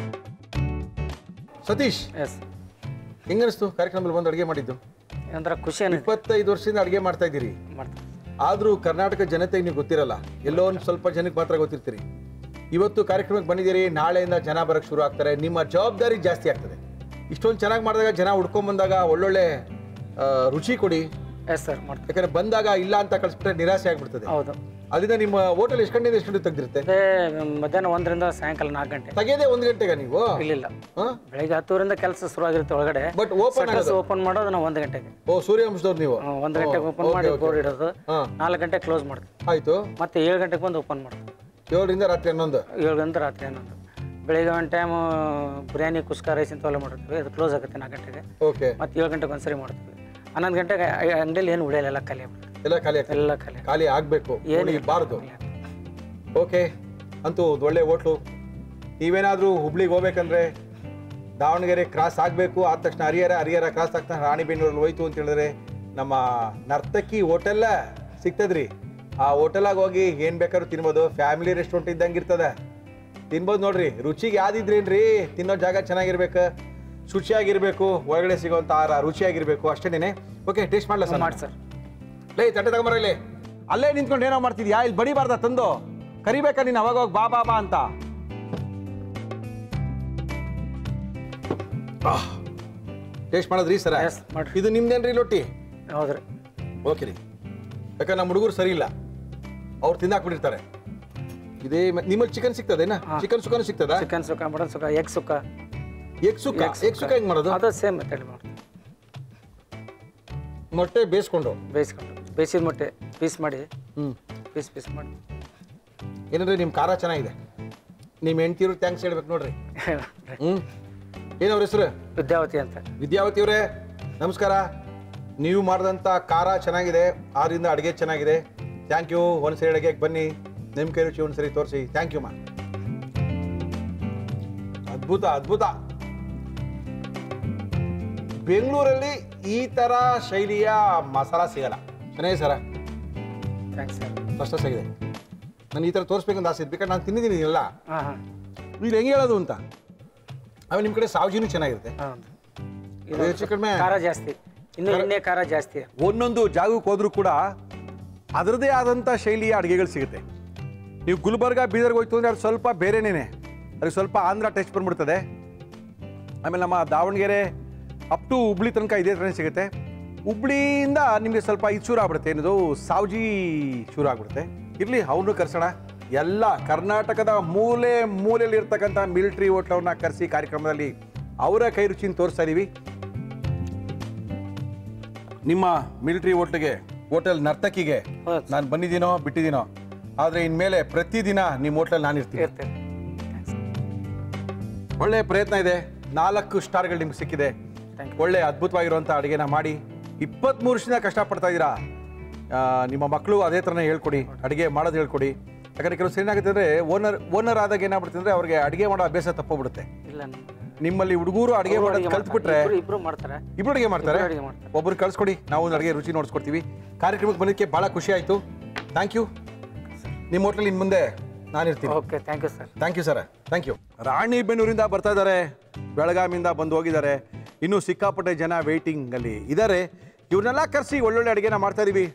ಸತೀಶ್, ಎಸ್, ಹೆಂಗನಿಸ್ತು ಕಾರ್ಯಕ್ರಮದಲ್ಲಿ ಬಂದು ಅಡುಗೆ ಮಾಡಿದ್ದು? ಒಂಥರ ಖುಷಿ. 25 ವರ್ಷದಿಂದ ಅಡುಗೆ ಮಾಡ್ತಾ ಇದ್ದೀರಿ. ಆದರೂ ಕರ್ನಾಟಕ ಜನತೆಗೆ ನೀವು ಗೊತ್ತಿರಲ್ಲ, ಎಲ್ಲೋ ಒಂದು ಸ್ವಲ್ಪ ಜನಕ್ಕೆ ಮಾತ್ರ ಗೊತ್ತಿರ್ತೀರಿ. ಇವತ್ತು ಕಾರ್ಯಕ್ರಮಕ್ಕೆ ಬಂದಿದ್ದೀರಿ, ನಾಳೆಯಿಂದ ಜನ ಬರೋಕ್ಕೆ ಶುರು ಆಗ್ತಾರೆ. ನಿಮ್ಮ ಜವಾಬ್ದಾರಿ ಜಾಸ್ತಿ ಆಗ್ತದೆ. ಇಷ್ಟೊಂದು ಚೆನ್ನಾಗಿ ಮಾಡಿದಾಗ, ಜನ ಹುಡ್ಕೊಂಡ್ಬಂದಾಗ ಒಳ್ಳೊಳ್ಳೆ ರುಚಿ ಕೊಡಿ. ಎಸ್ ಸರ್, ಮಾಡ್ತೀವಿ. ಯಾಕಂದ್ರೆ ಬಂದಾಗ ಇಲ್ಲ ಅಂತ ಕಳಿಸ್ಬಿಟ್ರೆ ನಿರಾಸೆ ಆಗ್ಬಿಡ್ತದೆ. ಹೌದು. ಅದರಿಂದ ನಿಮ್ಮ ಹೋಟೆಲ್ ಎಷ್ಟು ಗಂಟೆಯಿಂದ ಎಷ್ಟು ಗಂಟೆ ತೆಗೆದಿರುತ್ತೆ? ಮಧ್ಯಾಹ್ನ 1ರಿಂದ ಸಾಯಂಕಾಲ 4 ಗಂಟೆ. ತೆಗೆದೇ 1 ಗಂಟೆಗೆ ನೀವು? ಇಲ್ಲ, ಬೆಳಿಗ್ಗೆ 10ರಿಂದ ಕೆಲಸ ಶುರು ಆಗಿರುತ್ತೆ ಒಳಗಡೆ. ಬಟ್ ಓಪನ್ ಮಾಡೋದು ನಾವು 1 ಗಂಟೆಗೆ. ಓ, ಸೂರ್ಯವಂಶದವ್ರು ನೀವು? 1 ಗಂಟೆಗೆ ಓಪನ್ ಮಾಡಿ ಬೋರ್ಡ್ ಇಡೋದು, 4 ಗಂಟೆ ಕ್ಲೋಸ್ ಮಾಡ್ತೀವಿ. ಆಯ್ತು. ಮತ್ತೆ 7 ಗಂಟೆಗೆ ಬಂದು ಓಪನ್ ಮಾಡ್ತೀವಿ. 7ರಿಂದ ರಾತ್ರಿ 11? 7 ಗಂಟೆ ರಾತ್ರಿ 11. ಬೆಳಿಗ್ಗೆ ಒಂದು ಟೈಮ್ ಬಿರಿಯಾನಿ, ಕುಸ್ಕ, ರೈಸ್ ಇಂಥವೆಲ್ಲ ಮಾಡಿರ್ತೀವಿ. ಅದು ಕ್ಲೋಸ್ ಆಗುತ್ತೆ 4 ಗಂಟೆಗೆ. ಓಕೆ. ಮತ್ತೆ 7 ಗಂಟೆಗೆ ಒಂದ್ಸರಿ ಮಾಡ್ತೀವಿ. 11 ಗಂಟೆಗೆ ಅಂಗಡಿಯಲ್ಲಿ ಏನು ಉಳಿಯಲ್ಲ, ಎಲ್ಲ ಖಾಲಿ ಆಗ್ಬಿಡುತ್ತೆ. ಎಲ್ಲ ಖಾಲಿ ಆಗಬೇಕು, ಏನಿರಬಾರ್ದು. ಓಕೆ, ಅಂತೂ ಒಳ್ಳೆ ಹೋಟ್ಲು. ನೀವೇನಾದರೂ ಹುಬ್ಳಿಗೆ ಹೋಗ್ಬೇಕಂದ್ರೆ ದಾವಣಗೆರೆ ಕ್ರಾಸ್ ಆಗಬೇಕು, ಆದ ತಕ್ಷಣ ಹರಿಹರ ಕ್ರಾಸ್ ಆದ ತಕ್ಷಣ ರಾಣಿಬೆನ್ನೂರಲ್ಲಿ ಹೋಯ್ತು ಅಂತ ಹೇಳಿದ್ರೆ ನಮ್ಮ ನರ್ತಕಿ ಹೋಟೆಲ್ಲ ಸಿಗ್ತದ್ರಿ. ಆ ಹೋಟೆಲಾಗ ಹೋಗಿ ಏನು ಬೇಕಾದ್ರೂ ತಿನ್ಬೋದು. ಫ್ಯಾಮಿಲಿ ರೆಸ್ಟೋರೆಂಟ್ ಇದ್ದಂಗೆ ಇರ್ತದೆ, ತಿನ್ಬೋದು ನೋಡ್ರಿ. ರುಚಿಗೆ ಯಾವ್ದಿದ್ರೇನ್ರಿ, ತಿನ್ನೋ ಜಾಗ ಚೆನ್ನಾಗಿರ್ಬೇಕು, ಶುಚಿಯಾಗಿರ್ಬೇಕು, ಒಳಗಡೆ ಸಿಗೋಂಥ ಆಹಾರ ರುಚಿಯಾಗಿರ್ಬೇಕು, ಅಷ್ಟೇನೆ. ಓಕೆ, ಟೇಸ್ಟ್ ಮಾಡಲ ಸರ್? ಮಾಡಿ ಸರ್. ಲೇ, ತಟ್ಟೆ ತಗೊಂಬರ. ಇಲ್ಲಿ ಅಲ್ಲೇ ನಿಂತ್ಕೊಂಡು ಏನೋ ಮಾಡ್ತಿದ್ಯಾ? ಇಲ್ಲಿ ಬಡಿಬಾರ್ದ ತಂದು ಕರಿಬೇಕಾ ನೀನು ಅವಾಗ ಹೋಗಿ ಬಾ ಬಾ ಬಾ ಅಂತ? ಟೇಸ್ಟ್ ಮಾಡಿದ್ರಿ ಸರ? ಇದು ನಿಮ್ದೇನ್ರಿ ಲೊಟ್ಟಿ? ಹೌದ್ರಿ. ಓಕೆ ರೀ. ಯಾಕಂದ್ರೆ ನಮ್ಮ ಹುಡುಗರು ಸರಿ ಇಲ್ಲ, ಅವ್ರು ತಿಂದಾಕ್ಬಿಟ್ಟಿರ್ತಾರೆ. ಇದೇ ನಿಮ್ಮಲ್ಲಿ ಚಿಕನ್ ಸಿಗ್ತದೇನಾ? ಚಿಕನ್ ಸುಕ್ಕನೂ ಸಿಗ್ತದಾ? Chicken sukka, mutton sukka, egg sukka. Egg sukka ಹೆಂಗೆ ಮಾಡೋದು? ಅದು ಸೇಮ್ ಮೆಥಡ್ ಮಾಡ್ತೀವಿ. ಮೊಟ್ಟೆ ಬೇಯಿಸ್ಕೊಂಡು ಬೇಯಿಸಿದ ಮೊಟ್ಟೆ ಪೀಸ್ ಮಾಡಿ ಪೀಸ್ ಮಾಡಿ. ಏನಂದ್ರೆ ನಿಮ್ಮ ಖಾರ ಚೆನ್ನಾಗಿದೆ. ನಿಮ್ಮ ಹೆಂಡ್ತಿರು ಥ್ಯಾಂಕ್ಸ್ ಹೇಳ್ಬೇಕು ನೋಡ್ರಿ. ಏನವ್ರ ಹೆಸರು? ವಿದ್ಯಾವತಿ ಅಂತ. ವಿದ್ಯಾವತಿ ಅವರೇ ನಮಸ್ಕಾರ. ನೀವು ಮಾಡಿದಂಥ ಖಾರ ಚೆನ್ನಾಗಿದೆ, ಆದ್ರಿಂದ ಅಡುಗೆ ಚೆನ್ನಾಗಿದೆ. Thank you. ಒಂದ್ಸರಿ ಅಡುಗೆಗೆ ಬನ್ನಿ, ನಿಮ್ಮ ಕೈ ರುಚಿ ಒಂದ್ಸರಿ ತೋರಿಸಿ. ಥ್ಯಾಂಕ್ ಯು ಮಾ. ಅದ್ಭುತ ಅದ್ಭುತ. ಬೆಂಗಳೂರಲ್ಲಿ ಈ ಥರ ಶೈಲಿಯ ಮಸಾಲ ಸಿಗಲ್ಲ. ಚೆನ್ನಾಗಿದೆ ಸರ. Thanks sir. ಫಸ್ಟ್ ಆಗಿದೆ. ನಾನು ಈ ಥರ ತೋರಿಸ್ಬೇಕಂತ ಆಸೆ ಇತ್ತು, ನಾನು ತಿಂದಿದ್ದೀನಿ ಎಲ್ಲ. ಹಾಂ ಇದು ಹೆಂಗೆ ಹೇಳೋದು ಅಂತ. ಆಮೇಲೆ ನಿಮ್ಮ ಕಡೆ ಸಾವಜಿನೂ ಚೆನ್ನಾಗಿರುತ್ತೆ. ಹೆಚ್ಚು ಕಡಿಮೆ ಖಾರ ಜಾಸ್ತಿ, ಇನ್ನು ಎಣ್ಣೆ ಖಾರ ಜಾಸ್ತಿ. ಒಂದೊಂದು ಜಾಗಕ್ಕೆ ಹೋದ್ರೂ ಕೂಡ ಅದರದೇ ಆದಂಥ ಶೈಲಿಯ ಅಡುಗೆಗಳು ಸಿಗುತ್ತೆ. ನೀವು ಗುಲ್ಬರ್ಗ ಬೀದರ್ಗೆ ಹೋಯ್ತು ಅಂದರೆ ಅದು ಸ್ವಲ್ಪ ಬೇರೆನೇ, ಅದಕ್ಕೆ ಸ್ವಲ್ಪ ಆಂಧ್ರ ಟೇಸ್ಟ್ ಬಂದ್ಬಿಡ್ತದೆ. ಆಮೇಲೆ ನಮ್ಮ ದಾವಣಗೆರೆ ಅಪ್ ಟು ಹುಬ್ಳಿ ತನಕ ಇದೇ ಥರನೇ ಸಿಗುತ್ತೆ. ಹುಬ್ಳಿಯಿಂದ ನಿಮಗೆ ಸ್ವಲ್ಪ ಇದು ಶುರು ಆಗ್ಬಿಡುತ್ತೆ, ಏನದು ಸಾವ್ಜಿ ಶುರು ಆಗ್ಬಿಡುತ್ತೆ. ಇರಲಿ, ಅವ್ರನ್ನೂ ಕರ್ಸೋಣ. ಎಲ್ಲ ಕರ್ನಾಟಕದ ಮೂಲೆಯಲ್ಲಿ ಇರ್ತಕ್ಕಂಥ ಮಿಲಿಟ್ರಿ ಹೋಟ್ಲವ್ರನ್ನ ಕರೆಸಿ ಕಾರ್ಯಕ್ರಮದಲ್ಲಿ ಅವರ ಕೈ ರುಚಿನ ತೋರಿಸ್ತಾ ಇದ್ದೀವಿ. ನಿಮ್ಮ ಮಿಲಿಟ್ರಿ ಹೋಟೆಲ್ ನರ್ತಕಿಗೆ ನಾನು ಬಂದಿದ್ದೀನೋ ಬಿಟ್ಟಿದ್ದೀನೋ, ಆದರೆ ಇನ್ಮೇಲೆ ಪ್ರತಿದಿನ ನಿಮ್ಮ ಹೋಟ್ಲಲ್ಲಿ ನಾನು ಇರ್ತೀನಿ. ಒಳ್ಳೆ ಪ್ರಯತ್ನ ಇದೆ. 4 ಸ್ಟಾರ್ಗಳು ನಿಮ್ಗೆ ಸಿಕ್ಕಿದೆ. ಒಳ್ಳೆ ಅದ್ಭುತವಾಗಿರುವಂಥ ಅಡುಗೆನ ಮಾಡಿ 23 ವರ್ಷದಿಂದ ಕಷ್ಟಪಡ್ತಾ ಇದ್ದೀರಾ. ನಿಮ್ಮ ಮಕ್ಕಳು ಅದೇ ಥರನೇ ಹೇಳ್ಕೊಡಿ, ಅಡುಗೆ ಮಾಡೋದು ಹೇಳ್ಕೊಡಿ. ಯಾಕಂದರೆ ಕೆಲವು ಏನಾಗುತ್ತೆ ಅಂದರೆ ಓನರ್ ಆದಾಗ ಏನಾಗ್ಬಿಡುತ್ತೆ ಅಂದರೆ ಅವ್ರಿಗೆ ಅಡುಗೆ ಮಾಡೋ ಅಭ್ಯಾಸ ತಪ್ಪೋಗ್ಬಿಡುತ್ತೆ. ನಿಮ್ಮಲ್ಲಿ ಹುಡುಗರು ಅಡುಗೆ ಮಾಡೋದು ಕಲ್ತ್ಬಿಟ್ರೆ ಇಬ್ರು ಅಡುಗೆ ಮಾಡ್ತಾರೆ. ಒಬ್ರು ಕಳ್ಸ್ಕೊಡಿ, ನಾವು ಒಂದು ಅಡುಗೆ ರುಚಿ ನೋಡ್ಸ್ಕೊಡ್ತೀವಿ. ಕಾರ್ಯಕ್ರಮಕ್ಕೆ ಬಂದಕ್ಕೆ ಭಾಳ ಖುಷಿ ಆಯಿತು. Thank you. ನಿಮ್ಮ ಹೋಟ್ಲಲ್ಲಿ ಇನ್ನು ಮುಂದೆ ನಾನಿರ್ತೀನಿ. Okay, thank you sir. Thank you sir. Thank you. ರಾಣಿಬೆನ್ನೂರಿಂದ ಬರ್ತಾ ಇದ್ದಾರೆ, ಬೆಳಗಾಮಿಂದ ಬಂದು ಹೋಗಿದ್ದಾರೆ. ಇನ್ನೂ ಸಿಕ್ಕಾಪಟ್ಟೆ ಜನ ವೇಟಿಂಗಲ್ಲಿ ಇದ್ದಾರೆ. ಇವ್ರನ್ನೆಲ್ಲ ಕರೆಸಿ ಒಳ್ಳೊಳ್ಳೆ ಅಡುಗೆನ ಮಾಡ್ತಾ ಇದ್ದೀವಿ.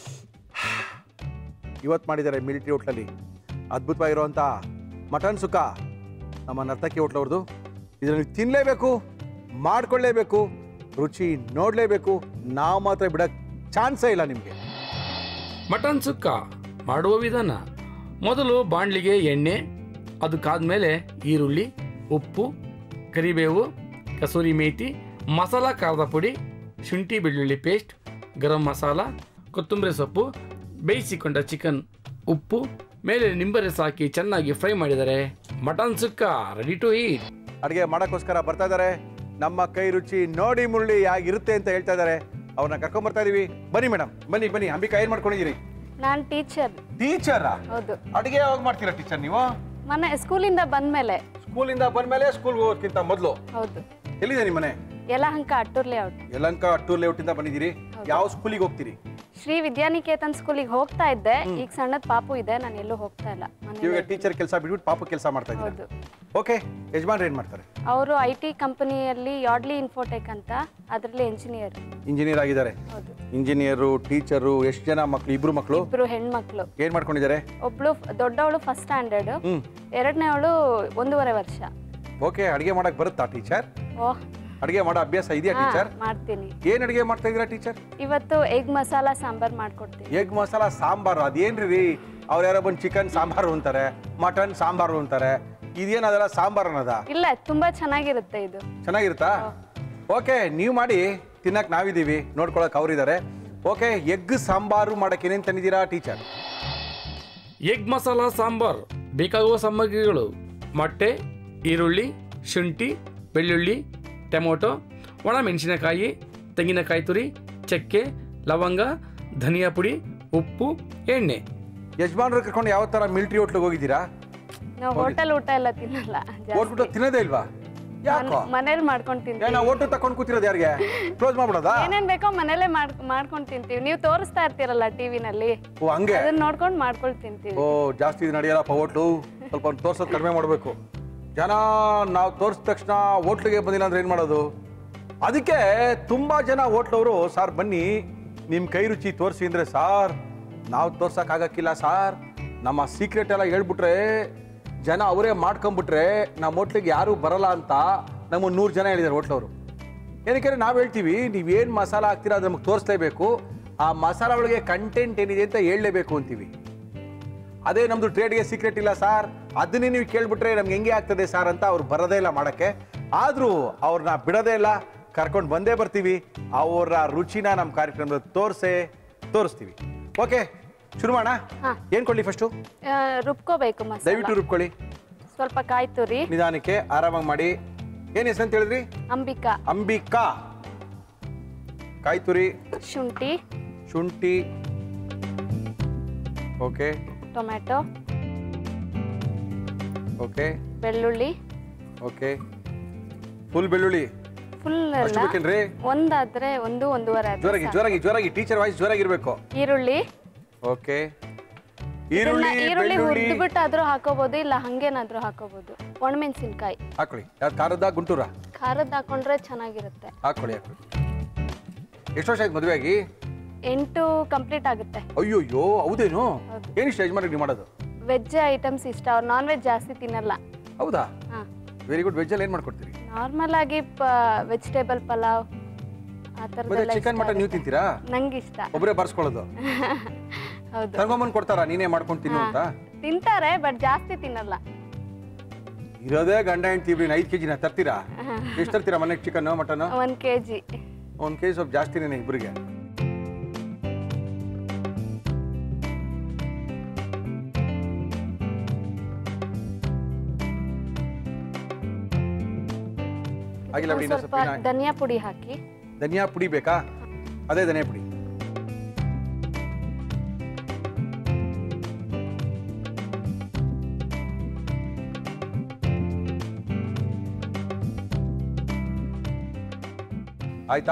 ಇವತ್ತು ಮಾಡಿದ್ದಾರೆ ಮಿಲಿಟ್ರಿ ಹೋಟ್ಲಲ್ಲಿ ಅದ್ಭುತವಾಗಿರುವಂಥ ಮಟನ್ ಸುಕ್ಕ, ನಮ್ಮ ನರ್ತಕಿ ಹೋಟ್ಲವ್ರದ್ದು. ಇದನ್ನು ತಿನ್ನಲೇಬೇಕು, ಮಾಡ್ಕೊಳ್ಳೇಬೇಕು, ರುಚಿ ನೋಡಲೇಬೇಕು. ನಾವು ಮಾತ್ರ ಬಿಡೋಕ್ಕೆ ಚಾನ್ಸೇ ಇಲ್ಲ ನಿಮಗೆ. ಮಟನ್ ಸುಕ್ಕ ಮಾಡುವ ವಿಧಾನ: ಮೊದಲು ಬಾಣಲಿಗೆ ಎಣ್ಣೆ, ಅದಕ್ಕಾದ್ಮೇಲೆ ಈರುಳ್ಳಿ, ಉಪ್ಪು, ಕರಿಬೇವು, ಕಸೂರಿ ಮೇಥಿ, ಮಸಾಲ ಖಾರದ ಪುಡಿ, ಶುಂಠಿ ಬೆಳ್ಳುಳ್ಳಿ ಪೇಸ್ಟ್, ಗರಂ ಮಸಾಲ, ಕೊತ್ತಂಬರಿ ಸೊಪ್ಪು, ಬೇಯಿಸಿಕೊಂಡ ಚಿಕನ್, ಉಪ್ಪು, ಮೇಲೆ ನಿಂಬರಸ ಹಾಕಿ ಚೆನ್ನಾಗಿ ಫ್ರೈ ಮಾಡಿದರೆ mutton sukka ready to eat. ಅಡುಗೆ ಮಾಡೋಕ್ಕೋಸ್ಕರ ಬರ್ತಾ ಇದ್ದಾರೆ. ನಮ್ಮ ಕೈ ರುಚಿ ನೋಡಿ ಮುರಳಿ ಹೇಗಿರುತ್ತೆ ಅಂತ ಹೇಳ್ತಾ ಇದ್ದಾರೆ. ಅವ್ರನ್ನ ಕರ್ಕೊಂಡ್ಬರ್ತಾ ಇದೀವಿ. ಬನ್ನಿ ಮೇಡಮ್, ಬನ್ನಿ. ಅಂಬಿಕಾ, ಏನು ಮಾಡ್ಕೊಂಡಿದ್ದೀರಿ? ನಾನು ಟೀಚರಾ? ಹೌದು. ಅಡುಗೆ ಯಾವಾಗ ಮಾಡ್ತೀರಾ ಟೀಚರ್ ನೀವು? ಸ್ಕೂಲಿಂದ ಬಂದ್ಮೇಲೆ. ಸ್ಕೂಲ್ಗೆ ಹೋಗೋಕ್ಕಿಂತ ಮೊದಲು? ಹೌದು. ಎಲ್ಲಿದೆ ನಿಮ್ಮ ಮನೆ? ಯಲಹಂಕ ಅಟ್ಟೂರ್ ಲೇಔಟ್. ಯಲಹಂಕ ಅಟ್ಟೂರ್ ಲೇಔಟ್ ಇಂದ ಬಂದಿದ್ದೀರಿ. ಯಾವ ಸ್ಕೂಲಿಗೆ ಹೋಗ್ತೀರಿ? ಶ್ರೀ ವಿದ್ಯಾನಿಕೇತನ್ ಸ್ಕೂಲಿಗೆ ಹೋಗ್ತಾ ಇದ್ದೆ. ಈಗ ಸಣ್ಣದ ಪಾಪು ಇದೆ, ನಾನು ಎಲ್ಲೂ ಹೋಗ್ತಾ ಇಲ್ಲ. ಇವಾಗ ಟೀಚರ್ ಕೆಲಸ ಬಿಟ್ಬಿಟ್ಟು ಪಾಪು ಕೆಲಸ ಮಾಡ್ತಾ ಇದ್ದಾರೆ. ಓಕೆ, ಯಜಮಾನ್ರು ಏನು ಮಾಡ್ತಾರೆ? ಅವರು IT ಕಂಪನಿಯಲ್ಲಿ ಯಾಡ್ಲಿ ಇನ್ಫೋಟೆಕ್ ಅಂತ, ಅದರಲ್ಲಿ ಇಂಜಿನಿಯರ್ ಆಗಿದ್ದಾರೆ. Engineer, teacher. ಎಷ್ಟು ಜನ ಮಕ್ಕಳು? ಇಬ್ರು ಹೆಣ್ಮಕ್ಳು. ಏನ್ ಮಾಡ್ಕೊಂಡಿದ್ದಾರೆ? ಒಬ್ಳು ದೊಡ್ಡವಳು ಫಸ್ಟ್ ಸ್ಟ್ಯಾಂಡರ್ಡ್, ಎರಡನೇವಳು 1.5 ವರ್ಷ. ಓಕೆ, ಅಡುಗೆ ಮಾಡಕ್ ಬರುತ್ತಾ ಟೀಚರ್? ಓಹ್, ಅಡುಗೆ ಮಾಡೋ ಅಭ್ಯಾಸ ಇದೆಯಾ ಟೀಚರ್? ಮಾಡ್ತೀನಿ. ಏನ್ ಅಡುಗೆ ಮಾಡ್ತಾ ಇದೀರಾ ಟೀಚರ್? ಇವತ್ತು ಎಗ್ ಮಸಾಲಾ ಸಾಂಬಾರ್ ಮಾಡ್ಕೊಡ್ತೀನಿ. ಎಗ್ ಮಸಾಲಾ ಸಾಂಬಾರು? ಅದೇನ್ರಿ? ಅವ್ರು ಯಾರೋ ಬಂದು ಚಿಕನ್ ಸಾಂಬಾರು ಅಂತಾರೆ, ಮಟನ್ ಸಾಂಬಾರು ಅಂತಾರೆ. ಇದೇನು ಅದೆಲ್ಲ ಸಾಂಬಾರು ಅನ್ನೋದ? ಇಲ್ಲ, ತುಂಬಾ ಚೆನ್ನಾಗಿರುತ್ತೆ. ಇದು ಚೆನ್ನಾಗಿರುತ್ತಾ? ಓಕೆ, ನೀವು ಮಾಡಿ ತಿನ್ನಕ್ ನಾವಿದ್ದೀವಿ, ನೋಡ್ಕೊಳಕ್ ಅವರಿದ್ದಾರೆ. ಓಕೆ, ಎಗ್ ಸಾಂಬಾರು ಮಾಡಕ್ಕೆ ಏನೇನು ತಂದಿದ್ದೀರಾ ಟೀಚರ್? ಎಗ್ ಮಸಾಲಾ ಸಾಂಬಾರ್ ಬೇಕಾಗುವ ಸಾಮಗ್ರಿಗಳು: ಮೊಟ್ಟೆ, ಈರುಳ್ಳಿ, ಶುಂಠಿ, ಬೆಳ್ಳುಳ್ಳಿ, ಟೊಮೊಟೊ, ಒಣಮೆಣಸಿನಕಾಯಿ, ತೆಂಗಿನಕಾಯಿ ತುರಿ, ಚಕ್ಕೆ, ಲವಂಗ, ಧನಿಯಾ ಪುಡಿ, ಉಪ್ಪು, ಎಣ್ಣೆ. ಯಜಮಾನ್ರು ಕರ್ಕೊಂಡು ಯಾವ ಥರ ಮಿಲಿಟ್ರಿ ಹೋಟ್ಲಿಗೆ ಹೋಗಿದ್ದೀರಾ? ನಾವು ಹೋಟೆಲ್ ಊಟ ಎಲ್ಲ ತಿನ್ನಲ್ಲ. ಹೋಟ್ಬಿಟ್ಟು ತಿನ್ನೋದೇ ಇಲ್ವಾ? ಯಾಕೋ? ಮನೇಲಿ ಮಾಡ್ಕೊಂಡು ತಿಂತೀವಿ. ನಾವು ಹೋಟೆಲ್ ತಕೊಂಡು ಕೂತಿರೋದು ಯಾರಿಗೆ? ಕ್ಲೋಸ್ ಮಾಡ್ಬಿಡೋದಾ? ಏನೇನ್ ಬೇಕೋ ಮನೇಲೆ ಮಾಡ್ಕೊಂಡು ತಿಂತೀವಿ. ನೀವು ತೋರಿಸ್ತಾ ಇರ್ತೀರಲ್ಲ ಟಿವಿನಲ್ಲಿ, ಹಂಗೆ ಅದನ್ನ ನೋಡ್ಕೊಂಡು ಮಾಡ್ಕೊಂಡು ತಿಂತೀವಿ. ಜಾಸ್ತಿ ಇದು ನಡೆಯಲ್ಲಪ್ಪ ಹೋಟ್ಲು. ಸ್ವಲ್ಪ ತೋರ್ಸೋದು ಕಡಿಮೆ ಮಾಡಬೇಕು. ಜನ ನಾವು ತೋರಿಸಿದ ತಕ್ಷಣ ಹೋಟ್ಲಿಗೆ ಬಂದಿಲ್ಲ ಅಂದ್ರೆ ಏನು ಮಾಡೋದು? ಅದಕ್ಕೆ ತುಂಬ ಜನ ಹೋಟ್ಲವರು, ಸಾರ್ ಬನ್ನಿ ನಿಮ್ಮ ಕೈ ರುಚಿ ತೋರಿಸಿ ಅಂದರೆ, ಸಾರ್ ನಾವು ತೋರ್ಸೋಕ್ಕಾಗಕ್ಕಿಲ್ಲ ಸಾರ್, ನಮ್ಮ ಸೀಕ್ರೆಟ್ ಎಲ್ಲ ಹೇಳ್ಬಿಟ್ರೆ ಜನ ಅವರೇ ಮಾಡ್ಕೊಂಬಿಟ್ರೆ ನಮ್ಮ ಹೋಟ್ಲಿಗೆ ಯಾರೂ ಬರಲ್ಲ ಅಂತ ನಮಗೆ 100 ಜನ ಹೇಳಿದ್ದಾರೆ ಹೋಟ್ಲವರು. ಏನಕ್ಕೆ ನಾವು ಹೇಳ್ತೀವಿ, ನೀವೇನು ಮಸಾಲ ಹಾಕ್ತೀರಾ ಅದು ನಮಗೆ ತೋರಿಸ್ಲೇಬೇಕು, ಆ ಮಸಾಲ ಒಳಗೆ ಕಂಟೆಂಟ್ ಏನಿದೆ ಅಂತ ಹೇಳಲೇಬೇಕು ಅಂತೀವಿ. ಅದೇ ನಮ್ಮದು ಟ್ರೇಡ್ಗೆ ಸೀಕ್ರೆಟ್ ಇಲ್ಲ ಸಾರ್, ಅದನ್ನೇ ನೀವು ಕೇಳ್ಬಿಟ್ರೆ ನಮ್ಗೆ ಹೆಂಗೆ ಆಗ್ತದೆ ಸಾರ್ ಅಂತ ಅವ್ರು ಬರೋದೇ ಇಲ್ಲ ಮಾಡೋಕ್ಕೆ. ಆದರೂ ಅವ್ರನ್ನ ಬಿಡೋದೇ ಇಲ್ಲ, ಕರ್ಕೊಂಡು ಬಂದೇ ಬರ್ತೀವಿ. ಅವರ ರುಚಿನ ನಮ್ಮ ಕಾರ್ಯಕ್ರಮದಲ್ಲಿ ತೋರಿಸ್ತೀವಿ. ಓಕೆ, ಶುರು ಮಾಡೋಣ. ಏನು ಕೊಡಲಿ ಫಸ್ಟು? ರುಬ್ಕೋಬೇಕು ಮಸಾಲ. ದಯವಿಟ್ಟು ರುಬ್ಕೊಳ್ಳಿ. ಸ್ವಲ್ಪ ಕಾಯಿ ತುರಿ. ನಿಧಾನಕ್ಕೆ ಆರಾಮಾಗಿ ಮಾಡಿ. ಏನು ಹೆಸರು ಅಂತ ಹೇಳಿದ್ರಿ? ಅಂಬಿಕಾ. ಕಾಯಿ ತುರಿ, ಶುಂಠಿ, ಓಕೆ, ಟೊಮ್ಯಾಟೊ, ಓಕೆ, ಬೆಳ್ಳುಳ್ಳಿ, ಓಕೆ. ಫುಲ್ ಬೆಳ್ಳುಳ್ಳಿ? ಫುಲ್ ಅಷ್ಟು ಬೇಕೇನ್ರಿ? ಒಂದಾದ್ರೆ ಒಂದೂವರೆ. ಜೋರಾಗಿ ಟೀಚರ್ ವಾಯ್ಸ್ ಜೋರಾಗಿರ್ಬೇಕು. ಈರುಳ್ಳಿ, ಓಕೆ. ಈರುಳ್ಳಿ ಹುರಿದ್ಬಿಟ್ಟಾದ್ರೂ ಹಾಕೋಬಹುದು, ಇಲ್ಲ ಹಂಗೇನಾದ್ರೂ ಹಾಕೋಬಹುದು. ಒಣಮೆಣಸಿನ್ಕಾಯಿ ಹಾಕೊಳ್ಳಿ. ಯಾವ್ದು ಖಾರದ ಗುಂಟೂರ? ಖಾರದ್ ಹಾಕೊಂಡ್ರೆ ಚೆನ್ನಾಗಿರುತ್ತೆ. ಹಾಕೊಳ್ಳಿ. ಎಷ್ಟು ವರ್ಷ ಆಯ್ತು ಮದುವೆ ಆಗಿ? 8 ಕಂಪ್ಲೀಟ್ ಆಗುತ್ತೆ. ಅಯ್ಯೋಯ್ಯೋ, ಹೌದೇನು? ಏನಿಷ್ಟ ಯಜಮಾನಿಗೆ ನೀವು ಮಾಡೋದು? ವೆಜ್ ಐಟಮ್ಸ್ ಇಷ್ಟ. ಅವ್ರು ನಾನ್ ವೆಜ್ ಜಾಸ್ತಿ ತಿನ್ನಲ್ಲ. ಹೌದಾ? Very good. ವೆಜ್ ಅಲ್ಲಿ ಏನ್ ಮಾಡ್ಕೊಡ್ತೀರಿ? ನಾರ್ಮಲ್ ಆಗಿ ವೆಜಿಟೇಬಲ್ ಪಲಾವ್ ಆ ತರದೆಲ್ಲ. ಚಿಕನ್ ಮಟನ್ ನೀವು ತಿಂತೀರಾ? ನಂಗೆ ಇಷ್ಟ. ಒಬ್ಬರೇ ಬರ್ಸ್ಕೊಳ್ಳೋದು? ಹೌದು. ತರ್ಗೊಂಬಂದ್ ಕೊಡ್ತಾರಾ ನೀನೇ ಮಾಡ್ಕೊಂಡು ತಿನ್ನು ಅಂತ? ತಿಂತಾರೆ, ಬಟ್ ಜಾಸ್ತಿ ತಿನ್ನಲ್ಲ. ಇರೋದೇ ಗಂಡ ಹೆಂಡ್ತಿ ಇಬ್ರಿ 5 kg ತರ್ತೀರಾ? ಎಷ್ಟು ತರ್ತೀರಾ ಮನೆಗೆ? Chicken mutton 1 kg. 1 kg ಸ್ವಲ್ಪ ಜಾಸ್ತಿನೇ ಇಬ್ಬರಿಗೆ. ಆಗಿಲ್ಲ ಬಿಡಿ. ಸ್ವಲ್ಪ ಧನಿಯಾ ಪುಡಿ ಹಾಕಿ. ಧನಿಯಾ ಪುಡಿ ಬೇಕಾ? ಅದೇ ಧನಿಯಾ ಪುಡಿ. ಆಯ್ತಾ?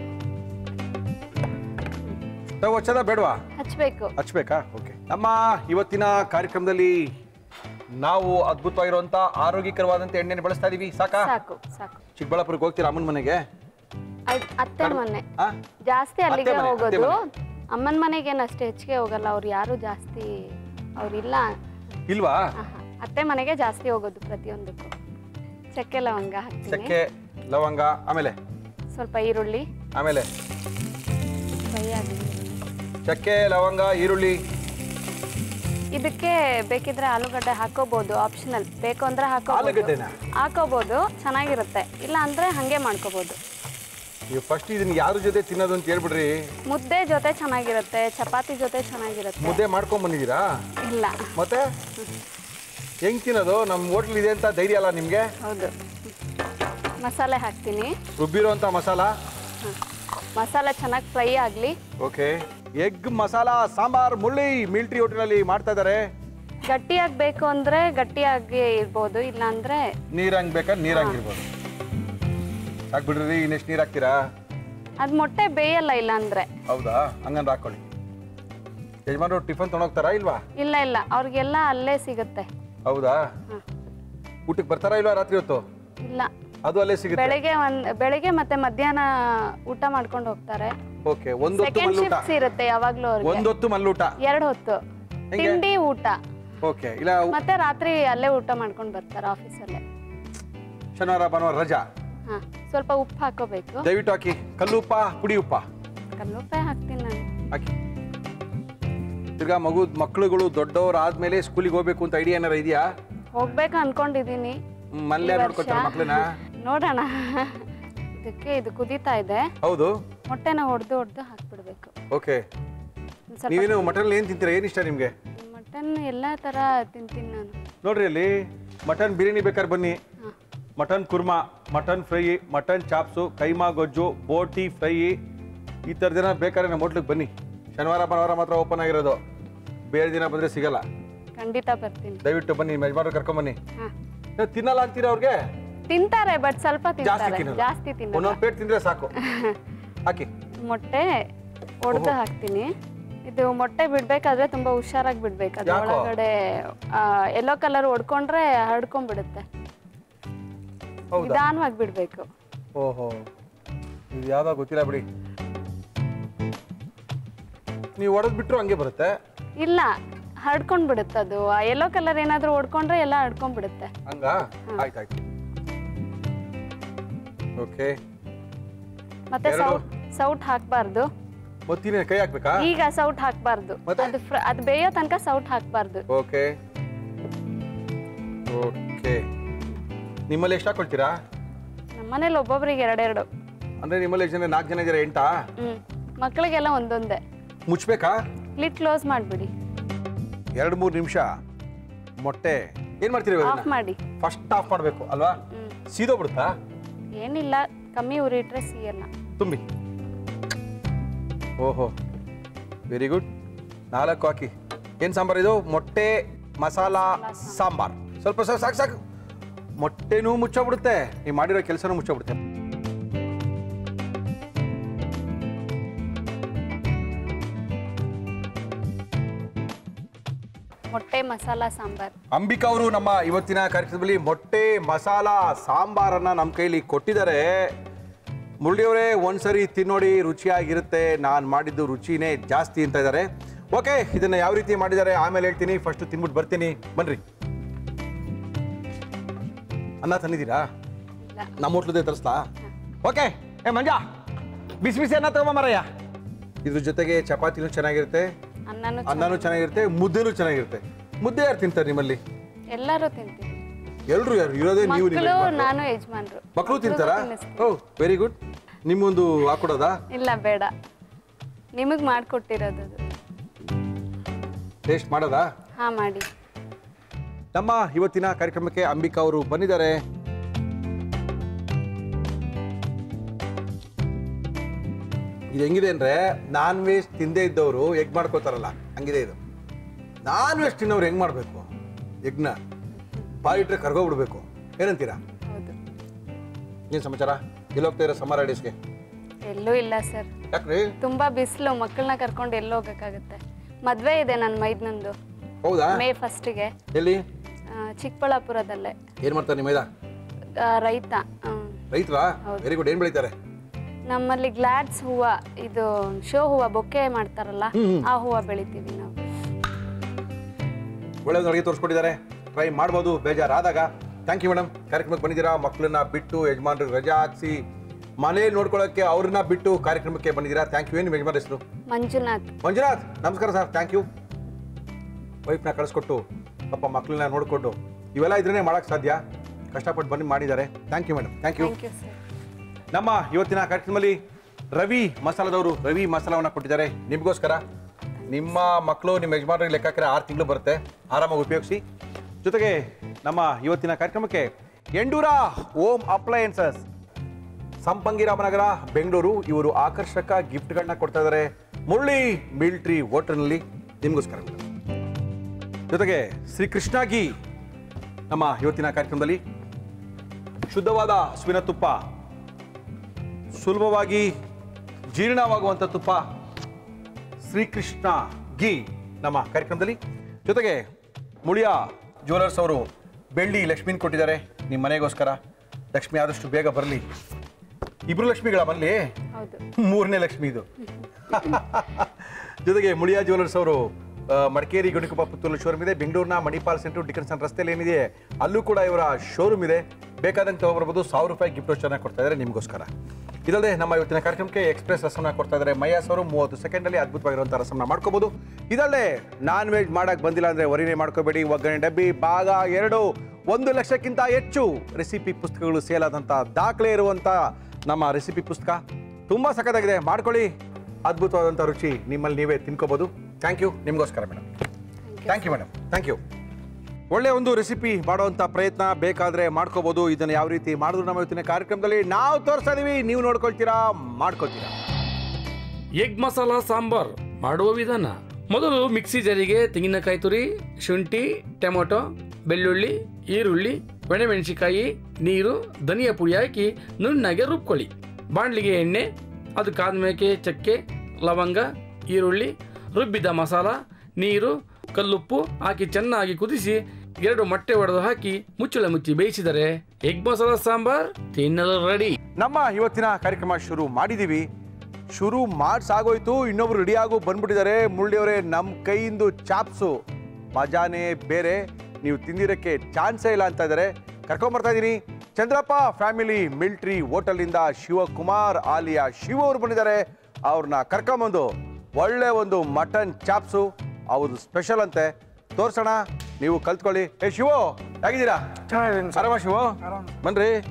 ಸ್ಟವ್ ಹಚ್ಚದ ಬೇಡವಾ? ಹಚ್ಬೇಕಾ? ಓಕೆ. ನಮ್ಮ ಇವತ್ತಿನ ಕಾರ್ಯಕ್ರಮದಲ್ಲಿ ನಾವು ಅದ್ಭುತವಾಗಿರುವಂತ ಆರೋಗ್ಯಕರವಾದಂತ ಎಣ್ಣೆನ ಬಳಸ್ತಾ ಇದೀವಿ. ಸಾಕು. ಚಿಕ್ಕಬಳ್ಳಾಪುರಕ್ಕೆ ಹೋಗ್ತೀರಾ ಅಮ್ಮನ ಮನೆಗೆ? ಅತ್ತೆ ಮನೆ ಜಾಸ್ತಿ ಅಲ್ಲಿಗೆ ಹೋಗೋದು. ಅಮ್ಮನ ಮನೆಗೇನು ಅಷ್ಟೇ ಹೆಚ್ಚಿಗೆ ಹೋಗಲ್ಲ. ಅವ್ರು ಯಾರು ಜಾಸ್ತಿ ಅವ್ರಿಲ್ಲ. ಇಲ್ವಾ? ಅತ್ತೆ ಮನೆಗೆ ಜಾಸ್ತಿ ಹೋಗೋದು ಪ್ರತಿಯೊಂದಕ್ಕೂ. ಚಕ್ಕೆ ಲವಂಗ ಹಾಕ್ತೀನಿ. ಚಕ್ಕೆ ಲವಂಗ, ಆಮೇಲೆ ಸ್ವಲ್ಪ ಈರುಳ್ಳಿ, ಆಮೇಲೆ ಫ್ರೈ ಆಗಲಿ. ಚಕ್ಕೆ ಲವಂಗ ಈರುಳ್ಳಿ. ಇದಕ್ಕೆ ಬೇಕಿದ್ರೆ ಆಲೂಗಡ್ಡೆ ಹಾಕೋಬಹುದು, ಆಪ್ಷನಲ್. ಬೇಕು ಅಂದ್ರೆ ಹಾಕೋಬಹುದು, ಚೆನ್ನಾಗಿರುತ್ತೆ. ಇಲ್ಲ ಅಂದ್ರೆ ಹಂಗೆ ಮಾಡ್ಕೋಬಹುದು. ನೀವು ಫಸ್ಟ್ ಇದನ್ನ ಯಾರ ಜೊತೆ ತಿನ್ನೋದು ಅಂತ ಹೇಳ್ಬಿಡ್ರಿ. ಮುದ್ದೆ ಜೊತೆ ಚೆನ್ನಾಗಿರುತ್ತೆ, ಚಪಾತಿ ಜೊತೆ ಚೆನ್ನಾಗಿರುತ್ತೆ. ಮುದ್ದೆ ಮಾಡ್ಕೊಂಡ್ ಬಂದಿದ್ದೀರಾ? ಇಲ್ಲ. ಮತ್ತೆ ಹೆಂಗ್ ತಿನ್ನೋದು? ನಮ್ಮ ಹೋಟ್ಲ್ ಇದೆ ಅಂತ ಧೈರ್ಯ ಅಲ್ಲ ನಿಮ್ಗೆ? ಹೌದು. ಮಸಾಲೆ ಹಾಕ್ತೀನಿ. ರುಬ್ಬಿರುವಂತ ಮಸಾಲ ಚೆನ್ನಾಗಿ ಫ್ರೈ ಆಗಲಿ. Okay. Egg masala sambar Mulli military ಹೋಟೆಲಲ್ಲಿ ಮಾಡ್ತಾ ಇದ್ದಾರೆ. ಗಟ್ಟಿಯಾಗಿ ಬೇಕು ಅಂದ್ರೆ ಗಟ್ಟಿಯಾಗಿ ಇರ್ಬೋದು, ಇಲ್ಲ ಅಂದ್ರೆ ನೀರಂಗ್ ಬೇಕಾದ್ರೆ ನೀರಂಗಿರ್ಬೋದು. ಹಾಕ್ಬಿಡ್ರಿ. ಇನ್ನೆಷ್ಟು ನೀರು ಹಾಕ್ತೀರಾ? ಅದ್ ಮೊಟ್ಟೆ ಬೇಯಲ್ಲ ಇಲ್ಲ ಅಂದ್ರೆ. ಹೌದಾ? ಹಂಗಂದ್ರೆ ಹಾಕೊಳ್ಳಿ. ಯಜಮಾನ್ರು ಟಿಫನ್ ತೊಗೊಂಡೋಗ್ತಾರಾ ಇಲ್ವಾ? ಇಲ್ಲ, ಅವ್ರಿಗೆಲ್ಲ ಅಲ್ಲೇ ಸಿಗುತ್ತೆ. ಹೌದಾ? ಊಟಕ್ಕೆ ಬರ್ತಾರಾ ಇಲ್ವಾ ರಾತ್ರಿ ಹೊತ್ತು? ಇಲ್ಲ, ಅದು ಅಲ್ಲೇ ಸಿಗುತ್ತೆ. ಬೆಳಗ್ಗೆ ಮತ್ತೆ ಮಧ್ಯಾಹ್ನ ಊಟ ಮಾಡ್ಕೊಂಡು ಹೋಗ್ತಾರೆ. ಓಕೆ. ಒಂದು ಹೊತ್ತು ಮಲ್ಲೂಟ ಇರುತ್ತೆ ಯಾವಾಗ್ಲೂ ಅವ್ರಿಗೆ. ಒಂದು ಹೊತ್ತು ಮಲ್ಲೂಟ, 2 ಹೊತ್ತು ತಿಂಡಿ ಊಟ. ಓಕೆ. ಇಲ್ಲ ಮತ್ತೆ ರಾತ್ರಿ ಅಲ್ಲೇ ಊಟ ಮಾಡ್ಕೊಂಡು ಬರ್ತಾರೆ ಆಫೀಸಲ್ಲೇ. ಶನಿವಾರ ಭಾನುವಾರ ರಜಾ. ಸ್ವಲ್ಪ ಉಪ್ಪು ಹಾಕೋಬೇಕು. ದಯವಿಟ್ಟು ಹಾಕಿ. ಕಲ್ಲುಪ್ಪ, ಪುಡಿ ಉಪ್ಪ? ಕಲ್ಲುಪ್ಪೆ ಹಾಕ್ತೀನಿ ನಾನು. ಹಾಕಿ. ತಿರ್ಗಾ ಮಕ್ಕಳುಗಳು ದೊಡ್ಡವ್ರು ಆದ್ಮೇಲೆ ಸ್ಕೂಲಿಗೆ ಹೋಗ್ಬೇಕು ಅಂತ ಐಡಿಯಾ ಏನಾರ ಇದೆಯಾ? ಹೋಗ್ಬೇಕು ಅನ್ಕೊಂಡಿದೀನಿ. ಮಲ್ಲೆ ನೋಡ್ಕೊತಾರೆ ಮಕ್ಕಳನ್ನ? ನೋಡೋಣ. ಇದು ಕುದೀತಾ ಇದೆ. ಹೌದು. ಮೊಟ್ಟೆನ ಹೊಡೆದು ಹಾಕ್ಬಿಡ್ಬೇಕು. ಓಕೆ. ನೀವೇನು ಮಟನ್ ಏನ್ ತಿಂತೀರಾ? ಏನ್ ಇಷ್ಟ ನಿಮ್ಗೆ? ಮಟನ್ ಎಲ್ಲಾ ತರ ತಿಂತೀನಿ ನಾನು. ನೋಡ್ರಿ, ಅಲ್ಲಿ ಮಟನ್ ಬಿರಿಯಾನಿ ಬೇಕಾದ್ರೆ ಬನ್ನಿ. Mutton kurma, mutton fry, mutton chops, keema ಗೊಜ್ಜು, ಬೋಟಿ ಫ್ರೈ, ಈ ಥರದಿನ ಬೇಕಾದ್ರೆ ನಮ್ಮ ಹೋಟ್ಲಿಗೆ ಬನ್ನಿ. ಶನಿವಾರ ಭಾನುವಾರ ಮಾತ್ರ ಓಪನ್ ಆಗಿರೋದು. ಬೇರೆ ದಿನ ಬಂದ್ರೆ ಸಿಗಲ್ಲ. ಖಂಡಿತ ಬರ್ತೀನಿ. ದಯವಿಟ್ಟು ಬನ್ನಿ. ಯಜಮಾನ್ರು ಕರ್ಕೊಂಡ್ ಬನ್ನಿ. ತಿನ್ನಲ್ಲ ಅಂತೀರಾ ಅವ್ರಿಗೆ? ತಿಂತಾರೆ, ಬಟ್ ಸ್ವಲ್ಪ ತಿಂತಾರೆ, ಜಾಸ್ತಿ ತಿನ್ನಲ್ಲ. ಒಂದೊಂದು ಪ್ಲೇಟ್ ತಿಂದ್ರೆ ಸಾಕು. ಹಾಕಿ. ಮೊಟ್ಟೆ ಒಡೆದು ಹಾಕ್ತೀನಿ. ಇದು ಮೊಟ್ಟೆ ಬಿಡ್ಬೇಕಾದ್ರೆ ತುಂಬಾ ಹುಷಾರಾಗಿ ಬಿಡ್ಬೇಕು. ಅದು ಒಳಗಡೆ ಯೆಲ್ಲೋ ಕಲರ್ ಹೊಡ್ಕೊಂಡ್ರೆ ಹರಡ್ಕೊಂಡ್ಬಿಡುತ್ತೆ. ನಿಧಾನವಾಗಿ ಬಿಡ್ಬೇಕು. ಓಹೋ, ಇದು ಯಾವ್ದಾಗ ಗೊತ್ತಿಲ್ಲ ಬಿಡಿ. ನೀವು ಒಡೆದ್ ಬಿಟ್ರು ಹಂಗೆ ಬರುತ್ತೆ? ಇಲ್ಲ, ಹರಡ್ಕೊಂಡ್ ಬಿಡುತ್ತೆ. ಅದು ಯೆಲ್ಲೋ ಕಲರ್ ಏನಾದ್ರೂ ಹೊಡ್ಕೊಂಡ್ರೆ ಎಲ್ಲ ಹರಡ್ಕೊಂಡ್ ಬಿಡುತ್ತೆ. ಹಂಗ? ಆಯ್ತಾಯ್ತು. ಓಕೆ. ಮತ್ತೆ ಸೌಟ್ ಹಾಕ್ಬಾರ್ದು. ಮತ್ತಿನ ಕೈ ಹಾಕ್ಬೇಕಾ? ಈಗ ಸೌಟ್ ಹಾಕ್ಬಾರ್ದು. ಅದು ಬೇಯೋ ತನಕ ಸೌಟ್ ಹಾಕ್ಬಾರ್ದು. ಓಕೆ. ಓಕೆ. ನಿಮ್ಮಲ್ಲಿ ಎಷ್ಟು ಹಾಕೊಳ್ತೀರಾ? ನಮ್ಮ ಮನೇಲಿ ಒಬ್ಬೊಬ್ರಿಗೆ 2 ಅಂದರೆ ನಿಮ್ಮಲ್ಲಿ ಎಷ್ಟು ಜನ 4 ಜನ ಇದ್ದೀರಾ 8? ಮಕ್ಕಳಿಗೆಲ್ಲ ಒಂದೊಂದೇ. ಮುಚ್ಚಬೇಕಾ? ಲಿಡ್ ಕ್ಲೋಸ್ ಮಾಡಿಬಿಡಿ. 2-3 ನಿಮಿಷ ಮೊಟ್ಟೆ ಏನು ಮಾಡ್ತೀರಿ? ಆಫ್ ಮಾಡಿ. ಫಸ್ಟ್ ಆಫ್ ಮಾಡಬೇಕು ಅಲ್ವಾ? ಸೀದೋಗ್ಬಿಡುತ್ತಾ? ಏನಿಲ್ಲ, ಕಮ್ಮಿ ಉರಿ ಇಟ್ಟರೆ ಸಿಯಲ್ಲ. ತುಂಬಿ. ಓಹೋ, ವೆರಿ ಗುಡ್. 4 ಹಾಕಿ. ಏನು ಸಾಂಬಾರು ಇದು? ಮೊಟ್ಟೆ ಮಸಾಲ ಸಾಂಬಾರ್. ಸ್ವಲ್ಪ ಸಾಕು ಸಾಕು. ಮೊಟ್ಟೆನೂ ಮುಚ್ಚೋಗ್ಬಿಡುತ್ತೆ, ನೀವು ಮಾಡಿರೋ ಕೆಲಸನೂ ಮುಚ್ಚೋಗ್ಬಿಡುತ್ತೆ. ಮೊಟ್ಟೆ ಮಸಾಲ ಸಾಂಬಾರ್. ಅಂಬಿಕಾ ಅವರು ನಮ್ಮ ಇವತ್ತಿನ ಕಾರ್ಯಕ್ರಮದಲ್ಲಿ ಮೊಟ್ಟೆ ಮಸಾಲ ಸಾಂಬಾರನ್ನ ನಮ್ಮ ಕೈಲಿ ಕೊಟ್ಟಿದ್ದಾರೆ. ಮುರಳಿಯವರೇ, ಒಂದ್ಸರಿ ತಿನ್ನೋಡಿ, ರುಚಿಯಾಗಿರುತ್ತೆ. ನಾನು ಮಾಡಿದ್ದು ರುಚಿನೇ ಜಾಸ್ತಿ ಅಂತ ಇದ್ದಾರೆ. ಓಕೆ, ಇದನ್ನ ಯಾವ ರೀತಿ ಮಾಡಿದ್ದಾರೆ ಆಮೇಲೆ ಹೇಳ್ತೀನಿ. ಫಸ್ಟ್ ತಿನ್ಬಿಟ್ಟು ಬರ್ತೀನಿ, ಬನ್ರಿ. ಅನ್ನ ತಂದಿದ್ದೀರಾ? ನಮ್ಮ ಹೋಟ್ಲದೇ ತರಿಸ್ಲಾ? ಓಕೆ. ಮಂಜ, ಬಿಸಿ ಬಿಸಿ ಅನ್ನ ತಗೊಂಬರಯ್ಯ. ಇದ್ರ ಜೊತೆಗೆ ಚಪಾತಿನೂ ಚೆನ್ನಾಗಿರುತ್ತೆ, ಅನ್ನನೂ ಚೆನ್ನಾಗಿರುತ್ತೆ, ಮುದ್ದೆನೂ ಚೆನ್ನಾಗಿರುತ್ತೆ. ಮುದ್ದೆ ಯಾರು ತಿಂತಾರೆ ನಿಮ್ಮಲ್ಲಿ? ಎಲ್ಲರೂ ತಿಂತೀವಿ. ಎಲ್ರು ಯಾರು ಇರೋದೇ? ನೀವು ನಾನು ಯಜಮಾನ್ರು. ಮಕ್ಕಳು ತಿಂತಾರಾ? ಓ, ವೆರಿ ಗುಡ್. ನಿಮ್ಮೊಂದು ಹಾಕೊಡೋದಾ? ಇಲ್ಲ, ಬೇಡ, ನಿಮಗೆ ಮಾಡಿಕೊಟ್ಟಿರೋದು. ಟೇಸ್ಟ್ ಮಾಡೋದಾ? ಹಾ, ಮಾಡಿ. ನಮ್ಮ ಇವತ್ತಿನ ಕಾರ್ಯಕ್ರಮಕ್ಕೆ ಅಂಬಿಕಾ ಅವರು ಬಂದಿದ್ದಾರೆ. ಇದು ಹೆಂಗಿದೆ ಅಂದ್ರೆ, ನಾನ್ ವೆಜ್ ತಿಂದೇ ಇದ್ದವರು ಎಗ್ ಮಾಡ್ಕೋತಾರಲ್ಲ, ಹಂಗಿದೆ ಇದು. ನಾನ್ ವೆಜ್ ತಿನ್ನೋರು ಹೆಂಗ್ ಮಾಡ್ಬೇಕು? ಎಗ್ನ ಬಾಯಿಟ್ರೆ ಕರ್ಗೋಗ್ಬಿಡ್ಬೇಕು. ಏನಂತೀರಾ? ಏನ್ ಸಮಾಚಾರ? ಎಲ್ಲಿ ಹೋಗ್ತಾ ಇರೋ ಸಮ್ಮರ್ ಹಾಲಿಡೇಸ್ಗೆ? ಎಲ್ಲೂ ಇಲ್ಲ ಸರ್. ಯಾಕ್ರಿ? ತುಂಬಾ ಬಿಸಿಲು, ಮಕ್ಕಳನ್ನ ಕರ್ಕೊಂಡು ಎಲ್ಲಿ ಹೋಗಕ್ಕಾಗುತ್ತೆ? ಮದ್ವೆ ಇದೆ ನನ್ನ ಮೈದ್ನಂದು. ಹೌದಾ? ಮೇ 1ಗೆ. ಎಲ್ಲಿ? ಚಿಕ್ಕಬಳ್ಳಾಪುರದಲ್ಲೇ. ಏನ್ ಮಾಡ್ತಾರೆ ನಿಮ್ಮ ಮೈದ? ರೈತ. ರೈತರಾ? Very good. ಏನ್ ಬೆಳಿತಾರೆ? ನಮ್ಮಲ್ಲಿ ಗ್ಲಾಡ್ಸ್ ಹೂವ, ಇದು ಶೋ ಹೂವ, ಬೊಕ್ಕೆ ಮಾಡ್ತಾರಲ್ಲ, ಆ ಹೂವ ಬೆಳಿತೀವಿ ನಾವು. ಒಳ್ಳೆಯದು ಅಡುಗೆ ತೋರಿಸ್ಕೊಟ್ಟಿದ್ದಾರೆ, ಟ್ರೈ ಮಾಡ್ಬೋದು ಬೇಜಾರಾದಾಗ. Thank you madam. ಕಾರ್ಯಕ್ರಮಕ್ಕೆ ಬಂದಿದ್ದೀರಾ. ಮಕ್ಕಳನ್ನ ಬಿಟ್ಟು, ಯಜಮಾನ್ರಿಗೆ ರಜಾ ಹಾಕ್ಸಿ ಮನೇಲಿ ನೋಡ್ಕೊಳ್ಳೋಕ್ಕೆ ಅವ್ರನ್ನ ಬಿಟ್ಟು ಕಾರ್ಯಕ್ರಮಕ್ಕೆ ಬಂದಿದ್ದೀರಾ. Thank you. ಏನು ಯಜಮಾನ್ ಹೆಸರು? ಮಂಜುನಾಥ್. ಮಂಜುನಾಥ್, ನಮಸ್ಕಾರ ಸರ್. Thank you. ವೈಫ್ನ ಕಳಿಸ್ಕೊಟ್ಟು ಪಾಪ ಮಕ್ಕಳನ್ನ ನೋಡಿಕೊಂಡು ಇವೆಲ್ಲ ಇದ್ರೇ ಮಾಡೋಕ್ಕೆ ಸಾಧ್ಯ. ಕಷ್ಟಪಟ್ಟು ಬಂದು ಮಾಡಿದ್ದಾರೆ. Thank you madam. Thank you. ನಮ್ಮ ಇವತ್ತಿನ ಕಾರ್ಯಕ್ರಮದಲ್ಲಿ ರವಿ ಮಸಾಲದವರು ರವಿ ಮಸಾಲವನ್ನು ಕೊಟ್ಟಿದ್ದಾರೆ ನಿಮಗೋಸ್ಕರ. ನಿಮ್ಮ ಮಕ್ಕಳು ನಿಮ್ಮ ಯಜಮಾನರಿಗೆ ಲೆಕ್ಕ ಹಾಕಿದ್ರೆ 6 ತಿಂಗಳು ಬರುತ್ತೆ, ಆರಾಮಾಗಿ ಉಪಯೋಗಿಸಿ. ಜೊತೆಗೆ ನಮ್ಮ ಇವತ್ತಿನ ಕಾರ್ಯಕ್ರಮಕ್ಕೆ ಎಂಡೂರ ಓಮ್ ಅಪ್ಲಯನ್ಸಸ್, ಸಂಪಂಗಿ ರಾಮನಗರ, ಬೆಂಗಳೂರು, ಇವರು ಆಕರ್ಷಕ ಗಿಫ್ಟ್ಗಳನ್ನ ಕೊಡ್ತಾ ಇದ್ದಾರೆ ಮುರಳಿ ಮಿಲ್ಟ್ರಿ ಹೋಟೆಲ್ನಲ್ಲಿ ನಿಮಗೋಸ್ಕರ. ಜೊತೆಗೆ ಶ್ರೀ ಕೃಷ್ಣ ಘೀ ನಮ್ಮ ಇವತ್ತಿನ ಕಾರ್ಯಕ್ರಮದಲ್ಲಿ ಶುದ್ಧವಾದ ಹಸುವಿನ ತುಪ್ಪ, ಸುಲಭವಾಗಿ ಜೀರ್ಣವಾಗುವಂಥ ತುಪ್ಪ, ಶ್ರೀಕೃಷ್ಣ ಘೀ ನಮ್ಮ ಕಾರ್ಯಕ್ರಮದಲ್ಲಿ. ಜೊತೆಗೆ ಮುಳಿಯ ಜ್ಯುವೆಲರ್ಸ್ ಅವರು ಬೆಳ್ಳಿ ಲಕ್ಷ್ಮೀನ ಕೊಟ್ಟಿದ್ದಾರೆ ನಿಮ್ಮ ಮನೆಗೋಸ್ಕರ. ಲಕ್ಷ್ಮಿ ಆದಷ್ಟು ಬೇಗ ಬರಲಿ. 2 ಲಕ್ಷ್ಮಿಗಳ ಮನೇಲಿ 3ನೇ ಲಕ್ಷ್ಮಿ ಇದು. ಜೊತೆಗೆ ಮುಳಿಯ ಜ್ಯುವೆಲರ್ಸ್ ಅವರು ಮಡಿಕೇರಿ, ಗುಣಿಕೊಪ್ಪ, ಪುತ್ತೂರು ಶೋರೂಮ್ ಇದೆ. ಬೆಂಗಳೂರಿನ ಮಣಿಪಾಲ್ ಸೆಂಟರ್ ಡಿಕನ್ಸನ್ ರಸ್ತೆಯಲ್ಲಿ ಏನಿದೆ ಅಲ್ಲೂ ಕೂಡ ಇವರ ಶೋರೂಮ್ ಇದೆ. ಬೇಕಾದಂಗೆ ತಗೊಬರ್ಬೋದು. 1000 ರೂಪಾಯಿ ಗಿಫ್ಟ್ ವೋಚರ್ನ ಕೊಡ್ತಾ ಇದ್ದಾರೆ ನಿಮಗೋಸ್ಕರ. ಇದಲ್ಲದೆ ನಮ್ಮ ಇವತ್ತಿನ ಕಾರ್ಯಕ್ರಮಕ್ಕೆ ಎಕ್ಸ್ಪ್ರೆಸ್ ರಸಮ್ನ ಕೊಡ್ತಾ ಇದ್ದಾರೆ ಮೈಯಾಸ್ ಅವರು. 30 ಸೆಕೆಂಡಲ್ಲಿ ಅದ್ಭುತವಾಗಿರುವಂಥ ರಸಮ್ನ ಮಾಡ್ಕೋಬೋದು. ಇದಲ್ಲದೆ ನಾನ್ ವೆಜ್ ಮಾಡಕ್ಕೆ ಬಂದಿಲ್ಲ ಅಂದರೆ ವರಿನೇ ಮಾಡ್ಕೋಬೇಡಿ. ಒಗ್ಗರಣೆ ಡಬ್ಬಿ ಭಾಗ 2 1 ಲಕ್ಷಕ್ಕಿಂತ ಹೆಚ್ಚು ರೆಸಿಪಿ ಪುಸ್ತಕಗಳು ಸೇಲ್ ಆದಂಥ ದಾಖಲೆ ಇರುವಂಥ ನಮ್ಮ ರೆಸಿಪಿ ಪುಸ್ತಕ ತುಂಬ ಸಖತ್ತಾಗಿದೆ. ಮಾಡ್ಕೊಳ್ಳಿ, ಅದ್ಭುತವಾದಂಥ ರುಚಿ ನಿಮ್ಮಲ್ಲಿ ನೀವೇ ತಿನ್ಕೋಬೋದು. Thank you. ನಿಮಗೋಸ್ಕರ madam. Thank you madam. Thank you. ಒಳ್ಳೆಯ ಒಂದು ರೆಸಿಪಿ ಮಾಡುವಂಥ ಪ್ರಯತ್ನ ಬೇಕಾದರೆ ಮಾಡ್ಕೋಬೋದು. ಇದನ್ನು ಯಾವ ರೀತಿ ಮಾಡಿದ್ರು ನಮ್ಮ ಇವತ್ತಿನ ಕಾರ್ಯಕ್ರಮದಲ್ಲಿ ನಾವು ತೋರಿಸ್ತಾ ಇದೀವಿ, ನೀವು ನೋಡ್ಕೊಳ್ತೀರಾ, ಮಾಡ್ಕೊಳ್ತೀರಾ. ಎಗ್ ಮಸಾಲ ಸಾಂಬಾರ್ ಮಾಡುವ ವಿಧಾನ: ಮೊದಲು ಮಿಕ್ಸಿ ಜಾರಿಗೆ ತೆಂಗಿನಕಾಯಿ ತುರಿ, ಶುಂಠಿ, ಟೊಮೊಟೊ, ಬೆಳ್ಳುಳ್ಳಿ, ಈರುಳ್ಳಿ, ಒಣಮೆಣಸಿಕಾಯಿ, ನೀರು, ಧನಿಯಾ ಪುಡಿ ಹಾಕಿ ನುಣ್ಣಗೆ ರುಬ್ಕೊಳ್ಳಿ. ಬಾಣಲಿಗೆ ಎಣ್ಣೆ, ಅದಕ್ಕಾದ್ಮೇಲೆ ಚಕ್ಕೆ, ಲವಂಗ, ಈರುಳ್ಳಿ, ರುಬ್ಬಿದ ಮಸಾಲ, ನೀರು, ಕಲ್ಲುಪ್ಪು ಹಾಕಿ ಚೆನ್ನಾಗಿ ಕುದಿಸಿ 2 ಮೊಟ್ಟೆ ಒಡೆದು ಹಾಕಿ ಮುಚ್ಚಳ ಮುಚ್ಚಿ ಬೇಯಿಸಿದರೆ ಎಗ್ ಮಸಾಲ ಸಾಂಬಾರ್ ತಿನ್ನಲು ರೆಡಿ. ನಮ್ಮ ಇವತ್ತಿನ ಕಾರ್ಯಕ್ರಮ ಶುರು ಮಾಡಿದೀವಿ. ಶುರು ಸಾಗೋಯ್ತು, ಇನ್ನೊಬ್ರು ರೆಡಿಯಾಗೂ ಬಂದ್ಬಿಟ್ಟಿದ್ದಾರೆ. ಮುರಳಿಯವರೇ, ನಮ್ಮ ಕೈಯಿಂದ ಚಾಪ್ಸು ಮಜಾನೇ ಬೇರೆ, ನೀವು ತಿಂದಿರೋಕ್ಕೆ ಚಾನ್ಸೇ ಇಲ್ಲ ಅಂತ ಇದ್ದಾರೆ. ಕರ್ಕೊಂಬರ್ತಾ ಇದ್ದೀನಿ ಚಂದ್ರಪ್ಪ ಫ್ಯಾಮಿಲಿ ಮಿಲ್ಟ್ರಿ ಹೋಟೆಲ್ನಿಂದ ಶಿವಕುಮಾರ್ ಆಲಿಯಾ ಶಿವ ಅವರು ಬಂದಿದ್ದಾರೆ. ಅವ್ರನ್ನ ಕರ್ಕೊಂಬಂದು ಒಳ್ಳೆ ಒಂದು ಮಟನ್ ಚಾಪ್ಸು ಅವ್ರದ್ದು ಸ್ಪೆಷಲ್ ಅಂತೆ ತೋರ್ಸೋಣ, ನೀವು ಕಲ್ತ್ಕೊಳ್ಳಿ. ಶಿವು, ಹೇಗಿದ್ದೀರಾ? ಆರಾಮ ಶಿವು? ಬನ್ರಿ.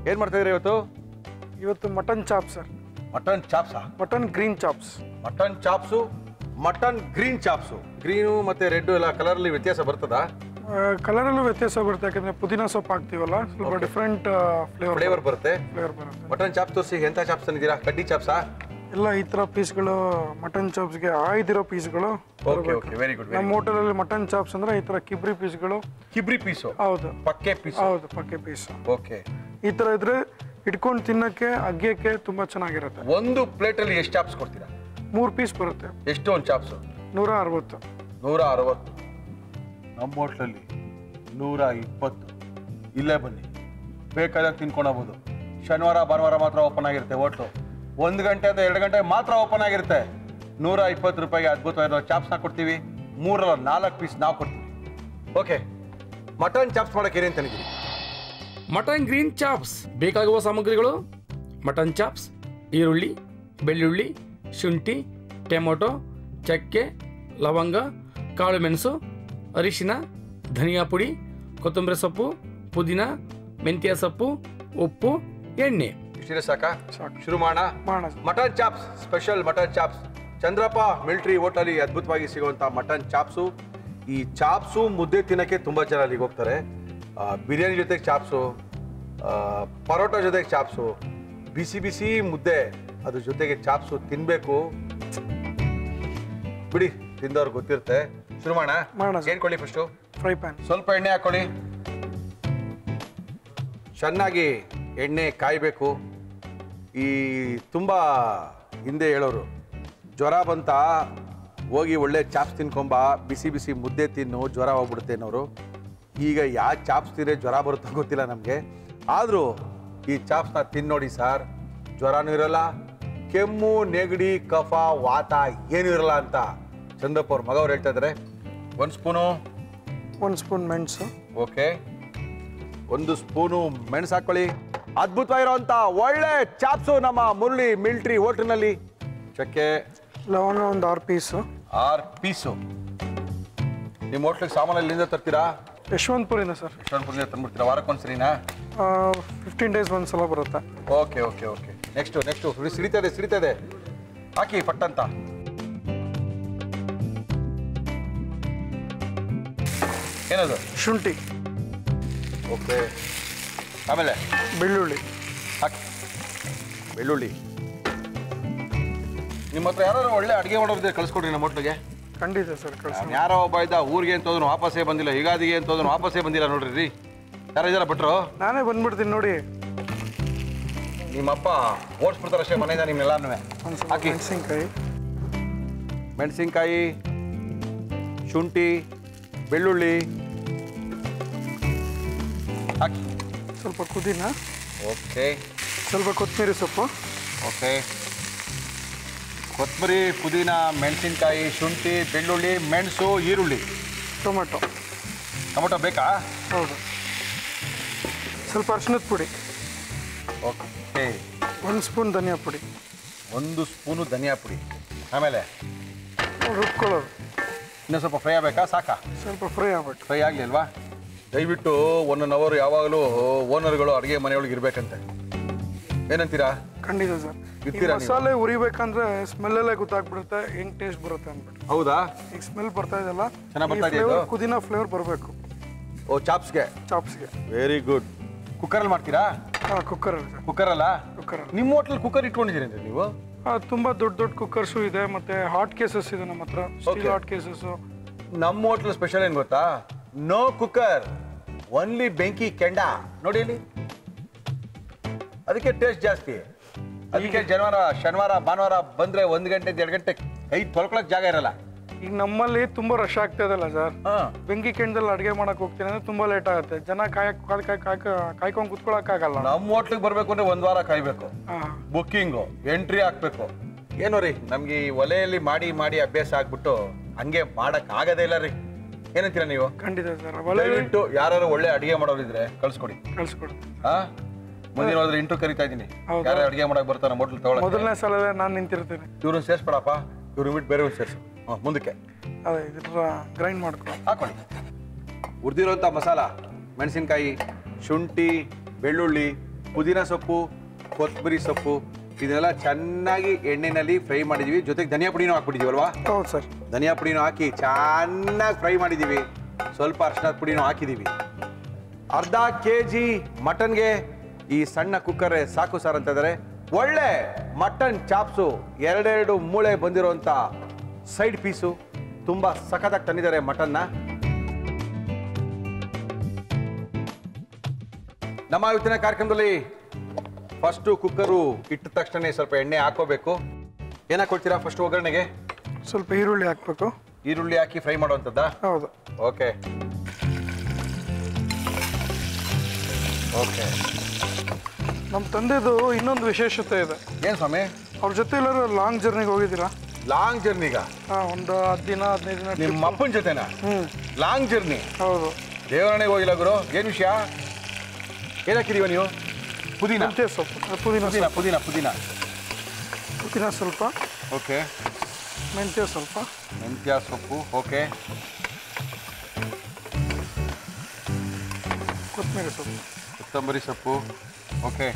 ಏನು ಮಾಡ್ತಾ ಇದ್ದೀರಿ ಇವತ್ತು? ಇವತ್ತು ಮಟನ್ ಚಾಪ್ ಸರ್. ಮಟನ್ ಚಾಪ್ಸಾ? Mutton green chops. Mutton chops, mutton green chops. Green ಮತ್ತು ರೆಡ್ಡು ಎಲ್ಲ ಕಲರಲ್ಲಿ ವ್ಯತ್ಯಾಸ ಬರ್ತದಾ? ಕಲರಲ್ಲೂ ವ್ಯತ್ಯಾಸ ಬರುತ್ತೆ, ಯಾಕಂದರೆ ಪುದೀನ ಸೊಪ್ಪು ಹಾಕ್ತೀವಲ್ಲ, ಸ್ವಲ್ಪ ಡಿಫ್ರೆಂಟ್ ಫ್ಲೇವರ್ ಬರುತ್ತೆ. ಬರುತ್ತೆ. ಮಟನ್ ಚಾಪ್ಸ್ ತೋರಿಸಿ, ಎಂಥ ಚಾಪ್ಸ್ ತಂದಿದ್ದೀರಾ? ಕಡ್ಡಿ ಚಾಪ್ಸಾ? ಎಲ್ಲ ಈ ಥರ ಪೀಸ್ಗಳು ಮಟನ್ ಚಾಪ್ಸ್ಗೆ ಆಯ್ದಿರೋ ಪೀಸ್ಗಳು. Okay okay, very good. ನಮ್ಮ ಹೋಟೆಲಲ್ಲಿ ಮಟನ್ ಚಾಪ್ಸ್ ಅಂದರೆ ಈ ಥರ ಕಿಬ್ರಿ ಪೀಸ್ಗಳು. ಕಿಬ್ರಿ ಪೀಸು? ಹೌದು. ಪಕ್ಕೆ ಪೀಸ್? ಹೌದು, ಪಕ್ಕೆ ಪೀಸ್. ಓಕೆ. ಈ ಥರ ಇದ್ರೆ ಇಟ್ಕೊಂಡು ತಿನ್ನಕ್ಕೆ ಅಗ್ಗಕ್ಕೆ ತುಂಬ ಚೆನ್ನಾಗಿರುತ್ತೆ. ಒಂದು ಪ್ಲೇಟಲ್ಲಿ ಎಷ್ಟು ಚಾಪ್ಸ್ ಕೊಡ್ತೀರಾ? 3 ಪೀಸ್ ಬರುತ್ತೆ. ಎಷ್ಟು ಒಂದು ಚಾಪ್ಸು? 160. 160. ನಮ್ಮ ಹೋಟ್ಲಲ್ಲಿ 120. ಇಲ್ಲೇ ಬನ್ನಿ, ಬೇಕಾದಾಗ ತಿನ್ಕೊಂಡೋಗ್ಬೋದು. ಶನಿವಾರ ಭಾನುವಾರ ಮಾತ್ರ ಓಪನ್ ಆಗಿರುತ್ತೆ ಹೋಟ್ಲು. 1 ಗಂಟೆ ಅಂತ 2 ಗಂಟೆ ಮಾತ್ರ ಓಪನ್ ಆಗಿರುತ್ತೆ. 120 ರೂಪಾಯಿಗೆ ಅದ್ಭುತವಾಗಿರೋ ಚಾಪ್ಸ್ನ ಕೊಡ್ತೀವಿ. 3-4 ಪೀಸ್ ನಾವು ಕೊಡ್ತೀವಿ. ಓಕೆ, ಮಟನ್ ಚಾಪ್ಸ್ ಮಾಡೋಕೆ ಏನೇನು ತಂದಿದ್ದೀವಿ? ಮಟನ್ ಗ್ರೀನ್ ಚಾಪ್ಸ್ ಬೇಕಾಗುವ ಸಾಮಗ್ರಿಗಳು: ಮಟನ್ ಚಾಪ್ಸ್, ಈರುಳ್ಳಿ, ಬೆಳ್ಳುಳ್ಳಿ, ಶುಂಠಿ, ಟೊಮೊಟೊ, ಚಕ್ಕೆ, ಲವಂಗ, ಕಾಳು ಮೆಣಸು, ಅರಿಶಿನ, ಧನಿಯಾ ಪುಡಿ, ಕೊತ್ತಂಬರಿ ಸೊಪ್ಪು, ಪುದೀನ, ಮೆಂತ್ಯ ಸೊಪ್ಪು, ಉಪ್ಪು, ಎಣ್ಣೆ. ಇಷ್ಟಿದೆ ಸಾಕಾ? ಸಾಕು. ಶುರು ಮಾಡೋಣ. Mutton chops, special mutton chops. Chandrappa military hotel ಅದ್ಭುತವಾಗಿ ಸಿಗುವಂಥ ಮಟನ್ ಚಾಪ್ಸು. ಈ ಚಾಪ್ಸು ಮುದ್ದೆ ತಿನ್ನೋಕ್ಕೆ ತುಂಬ ಜನ ಅಲ್ಲಿಗೆ ಹೋಗ್ತಾರೆ. ಬಿರಿಯಾನಿ ಜೊತೆಗೆ ಚಾಪ್ಸು, ಪರೋಟ ಜೊತೆಗೆ ಚಾಪ್ಸು, ಬಿಸಿ ಬಿಸಿ ಮುದ್ದೆ ಅದ್ರ ಜೊತೆಗೆ ಚಾಪ್ಸು ತಿನ್ನಬೇಕು. ಬಿಡಿ, ತಿಂದವ್ರಿಗೆ ಗೊತ್ತಿರುತ್ತೆ. ಶುರು ಮಾಡೋಣ. ಏನ್ಕೊಳ್ಳಿ ಫಸ್ಟು? Fry pan. ಸ್ವಲ್ಪ ಎಣ್ಣೆ ಹಾಕೊಳ್ಳಿ. ಚೆನ್ನಾಗಿ ಎಣ್ಣೆ ಕಾಯಬೇಕು. ಈ ತುಂಬ ಹಿಂದೆ ಹೇಳೋರು, ಜ್ವರ ಬಂತ ಹೋಗಿ ಒಳ್ಳೆ ಚಾಪ್ಸ್ ತಿನ್ಕೊಂಬ, ಬಿಸಿ ಬಿಸಿ ಮುದ್ದೆ ತಿನ್ನು, ಜ್ವರ ಹೋಗ್ಬಿಡುತ್ತೆ ಅನ್ನೋರು. ಈಗ ಯಾವ ಚಾಪ್ಸ್ ತಿಂದರೆ ಜ್ವರ ಬರುತ್ತೋ ಗೊತ್ತಿಲ್ಲ ನಮಗೆ. ಆದರೂ ಈ ಚಾಪ್ಸ್ನ ತಿನ್ನೋಡಿ ಸರ್, ಜ್ವರನೂ ಇರಲ್ಲ, ಕೆಮ್ಮು, ನೆಗಡಿ, ಕಫ, ವಾತ ಏನೂ ಇರಲ್ಲ ಅಂತ ಚಂದ್ರಪ್ಪ ಅವ್ರ ಮಗವ್ರು ಹೇಳ್ತಾ ಇದ್ದಾರೆ. 1 ಸ್ಪೂನು. 1 ಸ್ಪೂನ್ ಮೆಣಸು. ಓಕೆ, 1 ಸ್ಪೂನು ಮೆಣಸು ಹಾಕೊಳ್ಳಿ. ಅದ್ಭುತವಾಗಿರೋಂಥ ಒಳ್ಳೆ ಚಾಪ್ಸು ನಮ್ಮ ಮುರಳಿ ಮಿಲಿಟರಿ ಹೋಟೆಲ್ನಲ್ಲಿ. ಚಕ್ಕೆ, ಲವಂಗ ಒಂದು 6 ಪೀಸು. 6 ಪೀಸು. ನಿಮ್ಮ ಹೋಟ್ಲಿಗೆ ಸಾಮಾನು ಎಲ್ಲಿಂದ ತರ್ತೀರಾ? ಯಶವಂತಪುರಿಂದ ಸರ್. ಯಶವಂತಪುರದಿಂದ ತಂದ್ಬಿಡ್ತೀರಾ? ವಾರಕ್ಕೊಂದ್ಸರಿನಾ? 15 ಡೇಸ್ ಒಂದ್ಸಲ ಬರುತ್ತೆ. Okay okay okay. ನೆಕ್ಸ್ಟು ಸಿಡಿತದೆ ಹಾಕಿ ಪಟ್ಟಂತ. ಏನದು? ಶುಂಠಿ. ಓಕೆ, ಆಮೇಲೆ ಬೆಳ್ಳುಳ್ಳಿ ಹಾಕಿ. ಬೆಳ್ಳುಳ್ಳಿ. ನಿಮ್ಮ ಹತ್ರ ಯಾರು ಒಳ್ಳೆ ಅಡುಗೆ ಮಾಡೋದಿದೆ ಕಳಿಸ್ಕೊಡ್ರಿ ನಮ್ಮ ಹೋಟ್ಲಿಗೆ. ಖಂಡಿತ ಸರ್, ಕಳಿಸಿ. ಯಾರೋ ಒಬ್ಬ ಇದ್ದ, ಊರಿಗೆ ಅಂತ ಹೋದ್ರು ವಾಪಸ್ಸೇ ಬಂದಿಲ್ಲ, ಯುಗಾದಿಗೆ ಅಂತ ಹೋದ್ರು ವಾಪಸ್ಸೇ ಬಂದಿಲ್ಲ ನೋಡ್ರಿ ರೀ. ಯಾರು ಇದ್ದಾರ ಭಟ್ರು? ನಾನೇ ಬಂದ್ಬಿಡ್ತೀನಿ ನೋಡಿ. ನಿಮ್ಮಪ್ಪ ಓಡಿಸ್ಬಿಡ್ತಾರೆ ಅಷ್ಟೇ ಮನೆಯಿಂದ ನಿಮ್ಮೆಲ್ಲಾನು. ಹಾಕಿ. ಮೆಣಸಿನ್ಕಾಯಿ, ಶುಂಠಿ, ಬೆಳ್ಳುಳ್ಳಿ ಹಾಕಿ. ಸ್ವಲ್ಪ ಪುದೀನ. ಓಕೆ. ಸ್ವಲ್ಪ ಕೊತ್ತಂಬರಿ ಸೊಪ್ಪು. ಓಕೆ. ಕೊತ್ತಂಬರಿ, ಪುದೀನ, ಮೆಣಸಿನ್ಕಾಯಿ, ಶುಂಠಿ, ಬೆಳ್ಳುಳ್ಳಿ, ಮೆಣಸು, ಈರುಳ್ಳಿ, ಟೊಮೊಟೊ ಬೇಕಾ? ಹೌದು. ಸ್ವಲ್ಪ ಅರಿಶಿನದ ಪುಡಿ. ಓಕೆ. 1 ಸ್ಪೂನ್ ಧನಿಯಾ ಪುಡಿ. 1 ಸ್ಪೂನು ಧನಿಯಾ ಪುಡಿ. ಆಮೇಲೆ ರುಬ್ಕೊಳ್ಳೋದು. ಇನ್ನೂ ಸ್ವಲ್ಪ ಫ್ರೈ ಆಗಬೇಕಾ? ಸಾಕಾ? ಸ್ವಲ್ಪ ಫ್ರೈ ಆಗ್ಬೇಕು. ಫ್ರೈ ಆಗಲಿ ಅಲ್ವಾ? ದಯವಿಟ್ಟು 1 ಅವರ್ ಯಾವಾಗಲೂ ಓನರ್ಗಳು ಅಡುಗೆ ಮನೆಯೊಳಗೆ ಇರಬೇಕಂತೆ. ಏನಂತೀರಾ? ಖಂಡಿತ ಸರ್. ಮಸಾಲೆ ಉರಿಬೇಕಂದ್ರೆ ಸ್ಮೆಲ್ಲಲ್ಲೇ ಗೊತ್ತಾಗ್ಬಿಡುತ್ತೆ ಹೆಂಗ್ ಟೇಸ್ಟ್ ಬರುತ್ತೆ ಅಂದ್ಬಿಟ್ಟು. ಹೌದಾ? ಈಗ ಸ್ಮೆಲ್ ಬರ್ತಾ ಇದೆಯಲ್ಲ, ಚೆನ್ನಾಗಿ ಬರ್ತಾ ಇದೆ. ಪುದೀನ ಫ್ಲೇವರ್ ಬರಬೇಕು. ಓ, ಚಾಪ್ಸ್ಗೆ? Very good. ಕುಕ್ಕರಲ್ಲಿ ಮಾಡ್ತೀರಾ? ಹಾಂ, ಕುಕ್ಕರಲ್ಲಿ ಸರ್. ಕುಕ್ಕರಲ್ಲ? ಕುಕ್ಕರಲ್ಲಿ. ನಿಮ್ಮ ಹೋಟ್ಲಲ್ಲಿ ಕುಕ್ಕರ್ ಇಟ್ಕೊಂಡಿದ್ದೀರಿ ಅಂದ್ರೆ ನೀವು? ತುಂಬ ದೊಡ್ಡ ಕುಕ್ಕರ್ಸು ಇದೆ, ಮತ್ತೆ ಹಾಟ್ ಕೇಸಸ್ ಇದೆ ನಮ್ಮ ಹತ್ರ. Steel hot cases. ನಮ್ಮ ಹೋಟ್ಲ್ ಸ್ಪೆಷಲ್ ಏನು ಗೊತ್ತಾ? ನೋ ಕುಕ್ಕರ್, ಓನ್ಲಿ ಬೆಂಕಿ ಕೆಂಡ. ನೋಡಿ ಅಲ್ಲಿ, ಅದಕ್ಕೆ ಟೇಸ್ಟ್ ಜಾಸ್ತಿ. ಅದಕ್ಕೆ ಶನಿವಾರ ಭಾನುವಾರ ಬಂದ್ರೆ 1 ಗಂಟೆ 2 ಗಂಟೆ ಕೈ ತೊಳ್ಕೊಳಕ್ ಜಾಗ ಇರಲ್ಲ. ಈಗ ನಮ್ಮಲ್ಲಿ ತುಂಬಾ ರಶ್ ಆಗ್ತಾ ಇದಲ್ಲ ಸರ್. ಬೆಂಕಿ ಕೆಂಡದಲ್ಲಿ ಅಡುಗೆ ಮಾಡಕ್ ಹೋಗ್ತೀನಿ ಅಂದ್ರೆ ತುಂಬಾ ಲೇಟ್ ಆಗುತ್ತೆ. ಜನ ಕಾಯ್ಕೊಂಡು ಕುತ್ಕೊಳಕ್ ಆಗಲ್ಲ. ನಮ್ಮ ಹೋಟ್ಲಿಗೆ ಬರ್ಬೇಕು ಅಂದ್ರೆ 1 ವಾರ ಕಾಯ್ಬೇಕು. ಬುಕ್ಕಿಂಗು, ಎಂಟ್ರಿ ಹಾಕ್ಬೇಕು. ಏನೋ ರೀ, ನಮ್ಗೆ ಈ ಒಲೆಯಲ್ಲಿ ಮಾಡಿ ಅಭ್ಯಾಸ ಆಗ್ಬಿಟ್ಟು ಹಂಗೆ ಮಾಡಕ್ ಆಗದೇ ಇಲ್ಲ ರೀ. ಏನಂತೀರಾ ನೀವು? ಖಂಡಿತ ಸರ್. ದಯವಿಟ್ಟು ಯಾರು ಒಳ್ಳೆ ಅಡಿಗೆ ಮಾಡೋರಿದ್ರೆ ಕಳ್ಸ್ಕೊಡಿ. ಮುಂದಿನ ಹೋದ್ರೆ ಇಂಟು ಕರಿತಾ ಇದ್ದೀನಿ. ಯಾರು ಅಡಿಗೆ ಮಾಡಕ್ ಬರ್ತಾರೆ ನಮ್ಮ ಹೋಟ್ಲ್ ತಗೊಳ್ಳೋಕೆ. ಮೊದಲನೇ ಸಲ ನಾನು ನಿಂತಿರ್ತೀನಿ. ಇವ್ರನ್ನ ಸೇರಿಸ್ಬೇಡಪ್ಪ, ಇವ್ರು ಬಿಟ್ಟು ಬೇರೆ ಸೇರಿಸು. ಮುಂದಕ್ಕೆ ಗ್ರೈಂಡ್ ಮಾಡ್ಕೊ ಹಾಕೊಳ್ಳಿ. ಹುರಿದಿರೋಂಥ ಮಸಾಲ: ಮೆಣಸಿನ್ಕಾಯಿ, ಶುಂಠಿ, ಬೆಳ್ಳುಳ್ಳಿ, ಪುದೀನ ಸೊಪ್ಪು, ಕೊತ್ತಂಬರಿ ಸೊಪ್ಪು ಇದನ್ನೆಲ್ಲ ಚೆನ್ನಾಗಿ ಎಣ್ಣೆನಲ್ಲಿ ಫ್ರೈ ಮಾಡಿದೀವಿ. ಜೊತೆಗೆ ಧನಿಯಾ ಪುಡಿನೂ ಹಾಕ್ಬಿಟ್ಟಿದೀವಲ್ವಾ? ಹೌದು ಸರ್. ಧನಿಯಾ ಪುಡಿನೂ ಹಾಕಿ ಚೆನ್ನಾಗಿ ಫ್ರೈ ಮಾಡಿದ್ದೀವಿ. ಸ್ವಲ್ಪ ಅರಿಶಿಣದ ಪುಡಿನೂ ಹಾಕಿದ್ದೀವಿ. ಅರ್ಧ kg ಮಟನ್ಗೆ ಈ ಸಣ್ಣ ಕುಕ್ಕರ್ ಸಾಕು ಸರ್ ಅಂತ ಇದ್ದಾರೆ. ಒಳ್ಳೆ ಮಟನ್ ಚಾಪ್ಸು, ಎರಡೆರಡು ಮೂಳೆ ಬಂದಿರುವಂಥ ಸೈಡ್ ಪೀಸು, ತುಂಬ ಸಖತ್ತಾಗಿ ತಂದಿದ್ದಾರೆ ಮಟನ್ನ. ನಮ್ಮ ಇವತ್ತಿನ ಕಾರ್ಯಕ್ರಮದಲ್ಲಿ ಫಸ್ಟು ಕುಕ್ಕರು ಇಟ್ಟ ತಕ್ಷಣ ಸ್ವಲ್ಪ ಎಣ್ಣೆ ಹಾಕೋಬೇಕು. ಏನು ಹಾಕೊಳ್ತೀರಾ ಫಸ್ಟ್ ಒಗ್ಗರಣೆಗೆ? ಸ್ವಲ್ಪ ಈರುಳ್ಳಿ ಹಾಕ್ಬೇಕು. ಈರುಳ್ಳಿ ಹಾಕಿ ಫ್ರೈ ಮಾಡುವಂಥದ್ದಾ? ಹೌದು. Okay okay. ನಮ್ಮ ತಂದೆದು ಇನ್ನೊಂದು ವಿಶೇಷತೆ ಇದೆ. ಏನು ಸ್ವಾಮಿ? ಅವ್ರ ಜೊತೆ ಎಲ್ಲರೂ ಲಾಂಗ್ ಜರ್ನಿಗೆ ಹೋಗಿದ್ದೀರಾ? ಲಾಂಗ್ ಜರ್ನಿಗ? ಒಂದು 10 ದಿನ 15 ದಿನ. ನಿಮ್ಮ ಅಪ್ಪನ ಜೊತೆನಾ? Long journey? ಹೌದು. ದೇವರಣೆಗೆ ಹೋಗಿಲ್ಲ ಗುರು. ಏನು ವಿಷಯ? ಏನು ಹಾಕಿದೀವ ನೀವು? ಪುದೀನ ಸೊಪ್ಪು, ಪುದೀನ ಪುದೀನ ಪುದೀನ ಪುದೀನ ಸ್ವಲ್ಪ. ಓಕೆ. ಮೆಂತ್ಯ ಸ್ವಲ್ಪ. ಮೆಂತ್ಯ ಸೊಪ್ಪು. ಓಕೆ. ಕೊತ್ತಂಬರಿ ಸೊಪ್ಪು. ಕೊತ್ತಂಬರಿ ಸೊಪ್ಪು. ಓಕೆ.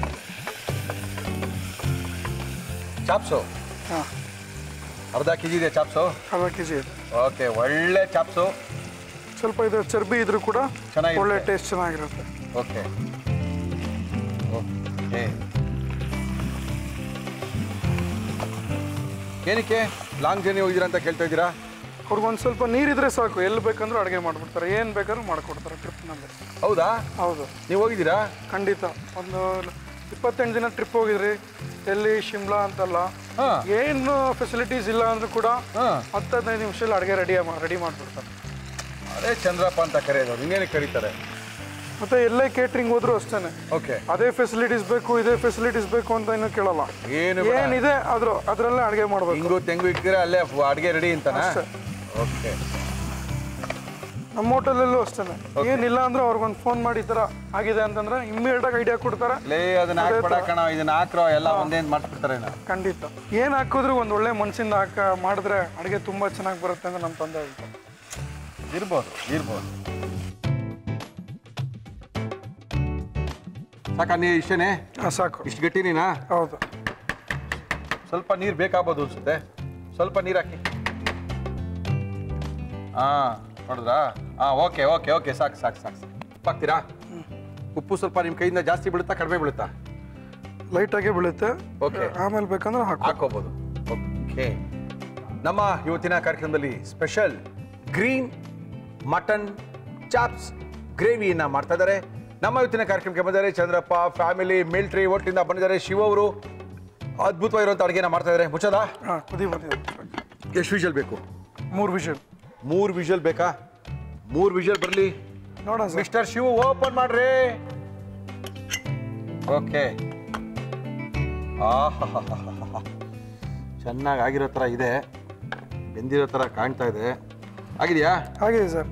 ಚಾಪ್ಸು? ಹಾಂ. ಅರ್ಧ kg ಇದೆ ಚಾಪ್ಸು? ಅರ್ಧ kg ಇದೆ. ಓಕೆ, ಒಳ್ಳೆ ಚಾಪ್ಸು. ಸ್ವಲ್ಪ ಇದು ಚರ್ಬಿ ಇದ್ರೂ ಕೂಡ ಚೆನ್ನಾಗಿರುತ್ತೆ. ಒಳ್ಳೆ ಟೇಸ್ಟ್ ಚೆನ್ನಾಗಿರುತ್ತೆ. Okay okay. ಏನಕ್ಕೆ ಲಾಂಗ್ ಜರ್ನಿ ಹೋಗಿದ್ದೀರಾ ಅಂತ ಕೇಳ್ತಾ ಇದ್ದೀರಾ? ಅವ್ರಿಗೊಂದು ಸ್ವಲ್ಪ ನೀರಿದ್ರೆ ಸಾಕು, ಎಲ್ಲಿ ಬೇಕಂದ್ರೂ ಅಡುಗೆ ಮಾಡಿಬಿಡ್ತಾರೆ, ಏನು ಬೇಕಾದ್ರೂ ಮಾಡಿಕೊಡ್ತಾರೆ ಟ್ರಿಪ್ನಲ್ಲಿ. ಹೌದಾ? ಹೌದು. ನೀವು ಹೋಗಿದ್ದೀರಾ? ಖಂಡಿತ. ಒಂದು 28 ದಿನ ಟ್ರಿಪ್ ಹೋಗಿದ್ರಿ. ಡೆಲ್ಲಿ, ಶಿಮ್ಲಾ ಅಂತಲ್ಲ, ಏನು ಫೆಸಿಲಿಟೀಸ್ ಇಲ್ಲ ಅಂದ್ರೂ ಕೂಡ 10-15 ನಿಮಿಷದಲ್ಲಿ ಅಡುಗೆ ರೆಡಿ ಮಾಡಿಬಿಡ್ತಾರೆ. ಅದೇ ಚಂದ್ರಪ್ಪ ಅಂತ ಕರೆಯೋದು. ಇನ್ನೇನಕ್ಕೆ ಕರೀತಾರೆ? ಮತ್ತೆ ಎಲ್ಲೇ ಕೇಟ್ರಿಂಗ್ ಹೋದ್ರು ಅಷ್ಟೇ. ಓಕೆ. ಅದೇ ಫೆಸಿಲಿಟೀಸ್ ಬೇಕು, ಇದೇ ಫೆಸಿಲಿಟೀಸ್ ಬೇಕು ಅಂತ ಇನ್ನೂ ಕೇಳಲ್ಲ. ಏನಿದೆ ಅದರಲ್ಲೇ ಅಡುಗೆ ಮಾಡ್ಬೇಕು. ಹಿಂಗು ತೆಂಗು ಇಟ್ಟಿದ್ರೆ ಅಲ್ಲೇ ಅಡುಗೆ ರೆಡಿ ಅಂತಾನೆ? ಓಕೆ. ನಮ್ಮ ಹೋಟೆಲಲ್ಲೂ ಅಷ್ಟೇ. ಏನಿಲ್ಲ ಅಂದ್ರೆ ಅವ್ರಿಗೊಂದು ಫೋನ್ ಮಾಡಿ ಈ ಥರ ಆಗಿದೆ ಅಂತಂದ್ರೆ ಇಮ್ಮಿಡಿಯೇಟ್ ಆಗಿ ಐಡಿಯಾ ಕೊಡ್ತಾರೆ. ಅದನ್ನ ಹಾಕ್ಬೇಡ ಕಣ, ಇದನ್ನ ಹಾಕ್ರೋ, ಎಲ್ಲ ಒಂದೇ ಮಾಡ್ಬಿಡ್ತಾರೆ. ಖಂಡಿತ. ಏನು ಹಾಕಿದ್ರು ಒಂದು ಒಳ್ಳೆ ಮನಸ್ಸಿಂದ ಮಾಡಿದ್ರೆ ಅಡುಗೆ ತುಂಬ ಚೆನ್ನಾಗಿ ಬರುತ್ತೆ ಅಂತ ನಮ್ಮ ತಂದೆ ಹೇಳ್ತಾರೆ. ಇರ್ಬೋದು. ಸಾಕ ನೀರು ಇಷ್ಟೇನೆ? ಸಾಕು. ಇಷ್ಟು ಗಟ್ಟಿ ನೀನಾ? ಹೌದು. ಸ್ವಲ್ಪ ನೀರು ಬೇಕಾಗ್ಬೋದು ಅನ್ಸುತ್ತೆ. ಸ್ವಲ್ಪ ನೀರು ಹಾಕಿ. ಹಾಂ, ನೋಡಿದ್ರಾ? ಹಾಂ, ಓಕೆ ಓಕೆ ಓಕೆ, ಸಾಕು. ಹಾಕ್ತೀರಾ? ಉಪ್ಪು ಸ್ವಲ್ಪ ನಿಮ್ಮ ಕೈಯಿಂದ ಜಾಸ್ತಿ ಬೀಳುತ್ತಾ ಕಡಿಮೆ ಬೀಳುತ್ತಾ? ಲೈಟಾಗೆ ಬೀಳುತ್ತೆ. ಓಕೆ. ಆಮೇಲೆ ಬೇಕಂದ್ರೆ ಹಾಕೋಬೋದು. ಓಕೆ. ನಮ್ಮ ಇವತ್ತಿನ ಕಾರ್ಯಕ್ರಮದಲ್ಲಿ ಸ್ಪೆಷಲ್ ಗ್ರೀನ್ ಮಟನ್ ಚಾಪ್ಸ್ ಗ್ರೇವಿಯನ್ನು ಮಾಡ್ತಾ ಇದ್ದಾರೆ. ನಮ್ಮ ಇವತ್ತಿನ ಕಾರ್ಯಕ್ರಮಕ್ಕೆ ಬಂದರೆ ಚಂದ್ರಪ್ಪ ಫ್ಯಾಮಿಲಿ ಮಿಲಿಟರಿ ಹೋಟ್ಲಿಂದ ಬಂದಿದ್ದಾರೆ. ಶಿವ ಅವರು ಅದ್ಭುತವಾಗಿರುವಂಥ ಅಡುಗೆನ ಮಾಡ್ತಾ ಇದ್ದಾರೆ. ಮುಚ್ಚದ? ಕುದಿ ಬಂದಿದೆ. ಎಷ್ಟು ವಿಷಲ್ ಬೇಕು? 3 ವಿಷಲ್. 3 ವಿಷಲ್ ಬೇಕಾ? 3 ವಿಷಲ್ ಬರಲಿ. ನೋಡೋಣ ಮಿಸ್ಟರ್ ಶಿವ, ಓಪನ್ ಮಾಡ್ರಿ. ಓಕೆ. ಚೆನ್ನಾಗಿ ಆಗಿರೋ ಥರ ಇದೆ, ಬೆಂದಿರೋ ಥರ ಕಾಣ್ತಾ ಇದೆ. ಆಗಿದೆಯಾ? ಆಗಿದೆ ಸರ್.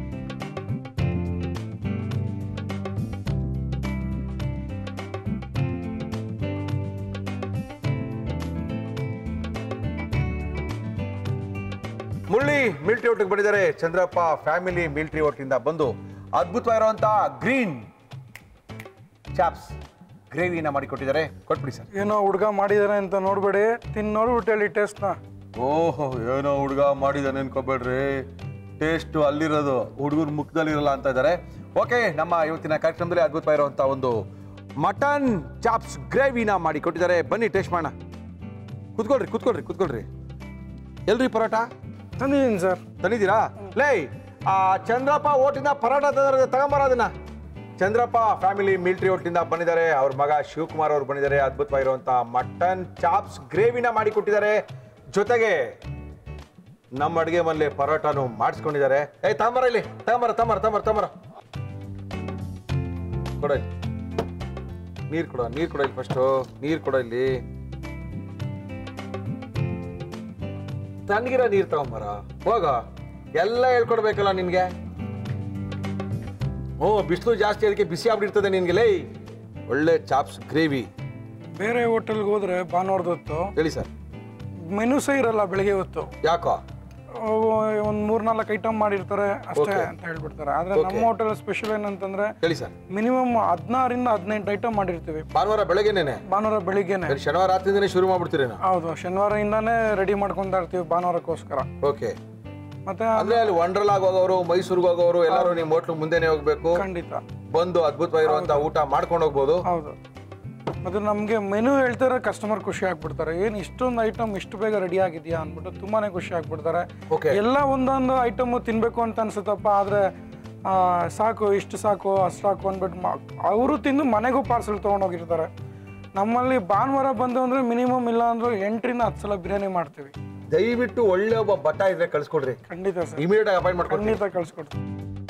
ಮುರಳಿ ಮಿಲಿಟರಿ ಹೋಟ್ಲಿಗೆ ಬಂದಿದ್ದಾರೆ. ಚಂದ್ರಪ್ಪ ಫ್ಯಾಮಿಲಿ ಮಿಲಿಟರಿ ಹೋಟ್ಲಿಂದ ಬಂದು ಅದ್ಭುತವಾಗಿರುವಂಥ ಗ್ರೀನ್ ಚಾಪ್ಸ್ ಗ್ರೇವಿನ ಮಾಡಿಕೊಟ್ಟಿದ್ದಾರೆ. ಕೊಟ್ಬಿಡಿ ಸರ್. ಏನೋ ಹುಡುಗ ಮಾಡಿದಾರೆ ಅಂತ ನೋಡ್ಬೇಡಿ, ನೋಡ್ಬಿಟ್ಟು ಹೇಳಿ ಟೇಸ್ಟ್ನ. ಓಹೋ, ಏನೋ ಹುಡುಗ ಮಾಡಿದಾನೆ ಅನ್ಕೋಬೇಡ್ರಿ, ಟೇಸ್ಟ್ ಅಲ್ಲಿರೋದು ಹುಡುಗರ ಮುಖದಲ್ಲಿರಲ್ಲ ಅಂತ ಇದ್ದಾರೆ. ಓಕೆ, ನಮ್ಮ ಇವತ್ತಿನ ಕಾರ್ಯಕ್ರಮದಲ್ಲಿ ಅದ್ಭುತವಾಗಿರುವಂಥ ಒಂದು ಮಟನ್ ಚಾಪ್ಸ್ ಗ್ರೇವಿನ ಮಾಡಿ ಕೊಟ್ಟಿದ್ದಾರೆ. ಬನ್ನಿ ಟೇಸ್ಟ್ ಮಾಡೋಣ. ಕೂತ್ಕೊಳ್ರಿ. ಎಲ್ರಿ ಪರೋಟ ತಂದಿದ್ದೀನಿ ಸರ್. ತಂದಿದ್ದೀರಾ? ಲೇ, ಚಂದ್ರಪ್ಪ ಹೋಟ್ಲಿಂದ ಪರೋಟ ತಗೊಂಬರ ಅದನ್ನ. ಚಂದ್ರಪ್ಪ ಫ್ಯಾಮಿಲಿ ಮಿಲಿಟರಿ ಹೋಟ್ಲಿಂದ ಬಂದಿದ್ದಾರೆ. ಅವ್ರ ಮಗ ಶಿವಕುಮಾರ್ ಅವ್ರು ಬಂದಿದ್ದಾರೆ. ಅದ್ಭುತವಾಗಿರುವಂಥ ಮಟನ್ ಚಾಪ್ಸ್ ಗ್ರೇವಿನ ಮಾಡಿ ಕೊಟ್ಟಿದ್ದಾರೆ. ಜೊತೆಗೆ ನಮ್ಮ ಅಡುಗೆ ಮನೇಲಿ ಪರೋಟನು ಮಾಡಿಸ್ಕೊಂಡಿದ್ದಾರೆ. ತಗೊಂಬರ ಇಲ್ಲಿ, ತಗೊಂಬರ. ಕೊಡ, ನೀರು ಕೊಡ ಇಲ್ಲಿ ಫಸ್ಟು. ನೀರು ಕೊಡ ಇಲ್ಲಿ. ತಣ್ಣಗಿರೋ ನೀರು ತಗೊಂಬರ. ಹೋಗ, ಎಲ್ಲ ಹೇಳ್ಕೊಡ್ಬೇಕಲ್ಲ ನಿನ್ಗೆ. ಬಿಸಿಲು ಜಾಸ್ತಿ, ಅದಕ್ಕೆ ಬಿಸಿ ಆಗ್ಬಿಟ್ಟಿರ್ತದೆ ನಿನ್ಗೆ. ಲೈ, ಒಳ್ಳೆ ಚಾಪ್ಸ್ ಗ್ರೇವಿ. ಬೇರೆ ಹೋಟೆಲ್ಗೆ ಹೋದ್ರೆ ಭಾನುವಾರದ ಹೊತ್ತು ಹೇಳಿ ಸರ್, ಮೆನುಸೇ ಇರಲ್ಲ ಬೆಳಿಗ್ಗೆ ಹೊತ್ತು. ಯಾಕೋ? ಒಂದು 3-4 ಐಟಮ್ ಮಾಡಿರ್ತಾರೆ ಅಷ್ಟೇ ಅಂತ ಹೇಳ್ಬಿಡ್ತಾರೆ. ಆದ್ರೆ ನಮ್ಮ ಹೋಟೆಲ್ ಸ್ಪೆಷಲ್ ಏನಂತಂದ್ರೆ ಹೇಳಿ ಸರ್. ಮಿನಿಮಮ್ 16 ರಿಂದ 18 ಐಟಮ್ ಮಾಡಿರ್ತೀವಿ. ಭಾನುವಾರ ಬೆಳಗ್ಗೆನೇನೆ? ಭಾನುವಾರ ಬೆಳಿಗ್ಗೆನೆ. ಶನಿವಾರ ರಾತ್ರಿಯಿಂದನೇ ಶುರು ಮಾಡ್ಬಿಡ್ತೀರೇನೋ? ಹೌದು, ಶನಿವಾರದಿಂದಾನೇ ರೆಡಿ ಮಾಡ್ಕೊಂತಾ ಇರ್ತೀವಿ ಭಾನುವಾರಕ್ಕೋಸ್ಕರ. ಓಕೆ. ಮತ್ತೆ ಅಂದ್ರೆ ಅಲ್ಲಿ ವಂಡರ್ಲಾಗ್ ಹೋಗೋರು, ಮೈಸೂರಿಗೆ ಹೋಗೋರು ಎಲ್ಲರೂ ನಿಮ್ಮ ಹೋಟ್ಲು ಮುಂದೆನೆ ಹೋಗ್ಬೇಕು, ಖಂಡಿತ ಬಂದು ಅದ್ಭುತವಾಗಿರುವಂತ ಊಟ ಮಾಡ್ಕೊಂಡು ಹೋಗ್ಬೋದು. ಹೌದು. ಮತ್ತೆ ನಮಗೆ ಮೆನು ಹೇಳ್ತಾರೆ, ಕಸ್ಟಮರ್ ಖುಷಿ ಆಗ್ಬಿಡ್ತಾರೆ. ಏನು ಇಷ್ಟೊಂದು ಐಟಮ್ ಇಷ್ಟು ಬೇಗ ರೆಡಿ ಆಗಿದೆಯಾ ಅಂದ್ಬಿಟ್ಟು ತುಂಬಾನೇ ಖುಷಿ ಆಗ್ಬಿಡ್ತಾರೆ. ಎಲ್ಲ ಒಂದೊಂದು ಐಟಮ್ ತಿನ್ಬೇಕು ಅಂತ ಅನ್ಸುತ್ತಪ್ಪ, ಆದ್ರೆ ಸಾಕು ಇಷ್ಟು ಸಾಕು ಅಷ್ಟು ಸಾಕು ಅಂದ್ಬಿಟ್ಟು ಅವರು ತಿಂದು ಮನೆಗೂ ಪಾರ್ಸಲ್ ತೊಗೊಂಡೋಗಿರ್ತಾರೆ. ನಮ್ಮಲ್ಲಿ ಭಾನುವಾರ ಬಂದು ಅಂದ್ರೆ ಮಿನಿಮಮ್ ಇಲ್ಲ ಅಂದ್ರೆ 8 ರಿಂದ 10 ಸಲ ಬಿರಿಯಾನಿ ಮಾಡ್ತೀವಿ. ದಯವಿಟ್ಟು ಒಳ್ಳೆ ಒಬ್ಬ ಭಟ್ಟ ಇದ್ರೆ ಕಳ್ಸ್ಕೊಡ್ರಿ. ಖಂಡಿತ ಸರ್, ಇಮಿಡಿಯೇಟ್ ಆಗಿ ಅಪಾಯಿಂಟ್ ಮಾಡ್ಕೊಂಡು ಖಂಡಿತ ಕಳ್ಸ್ಕೊಡ್ತೀವಿ.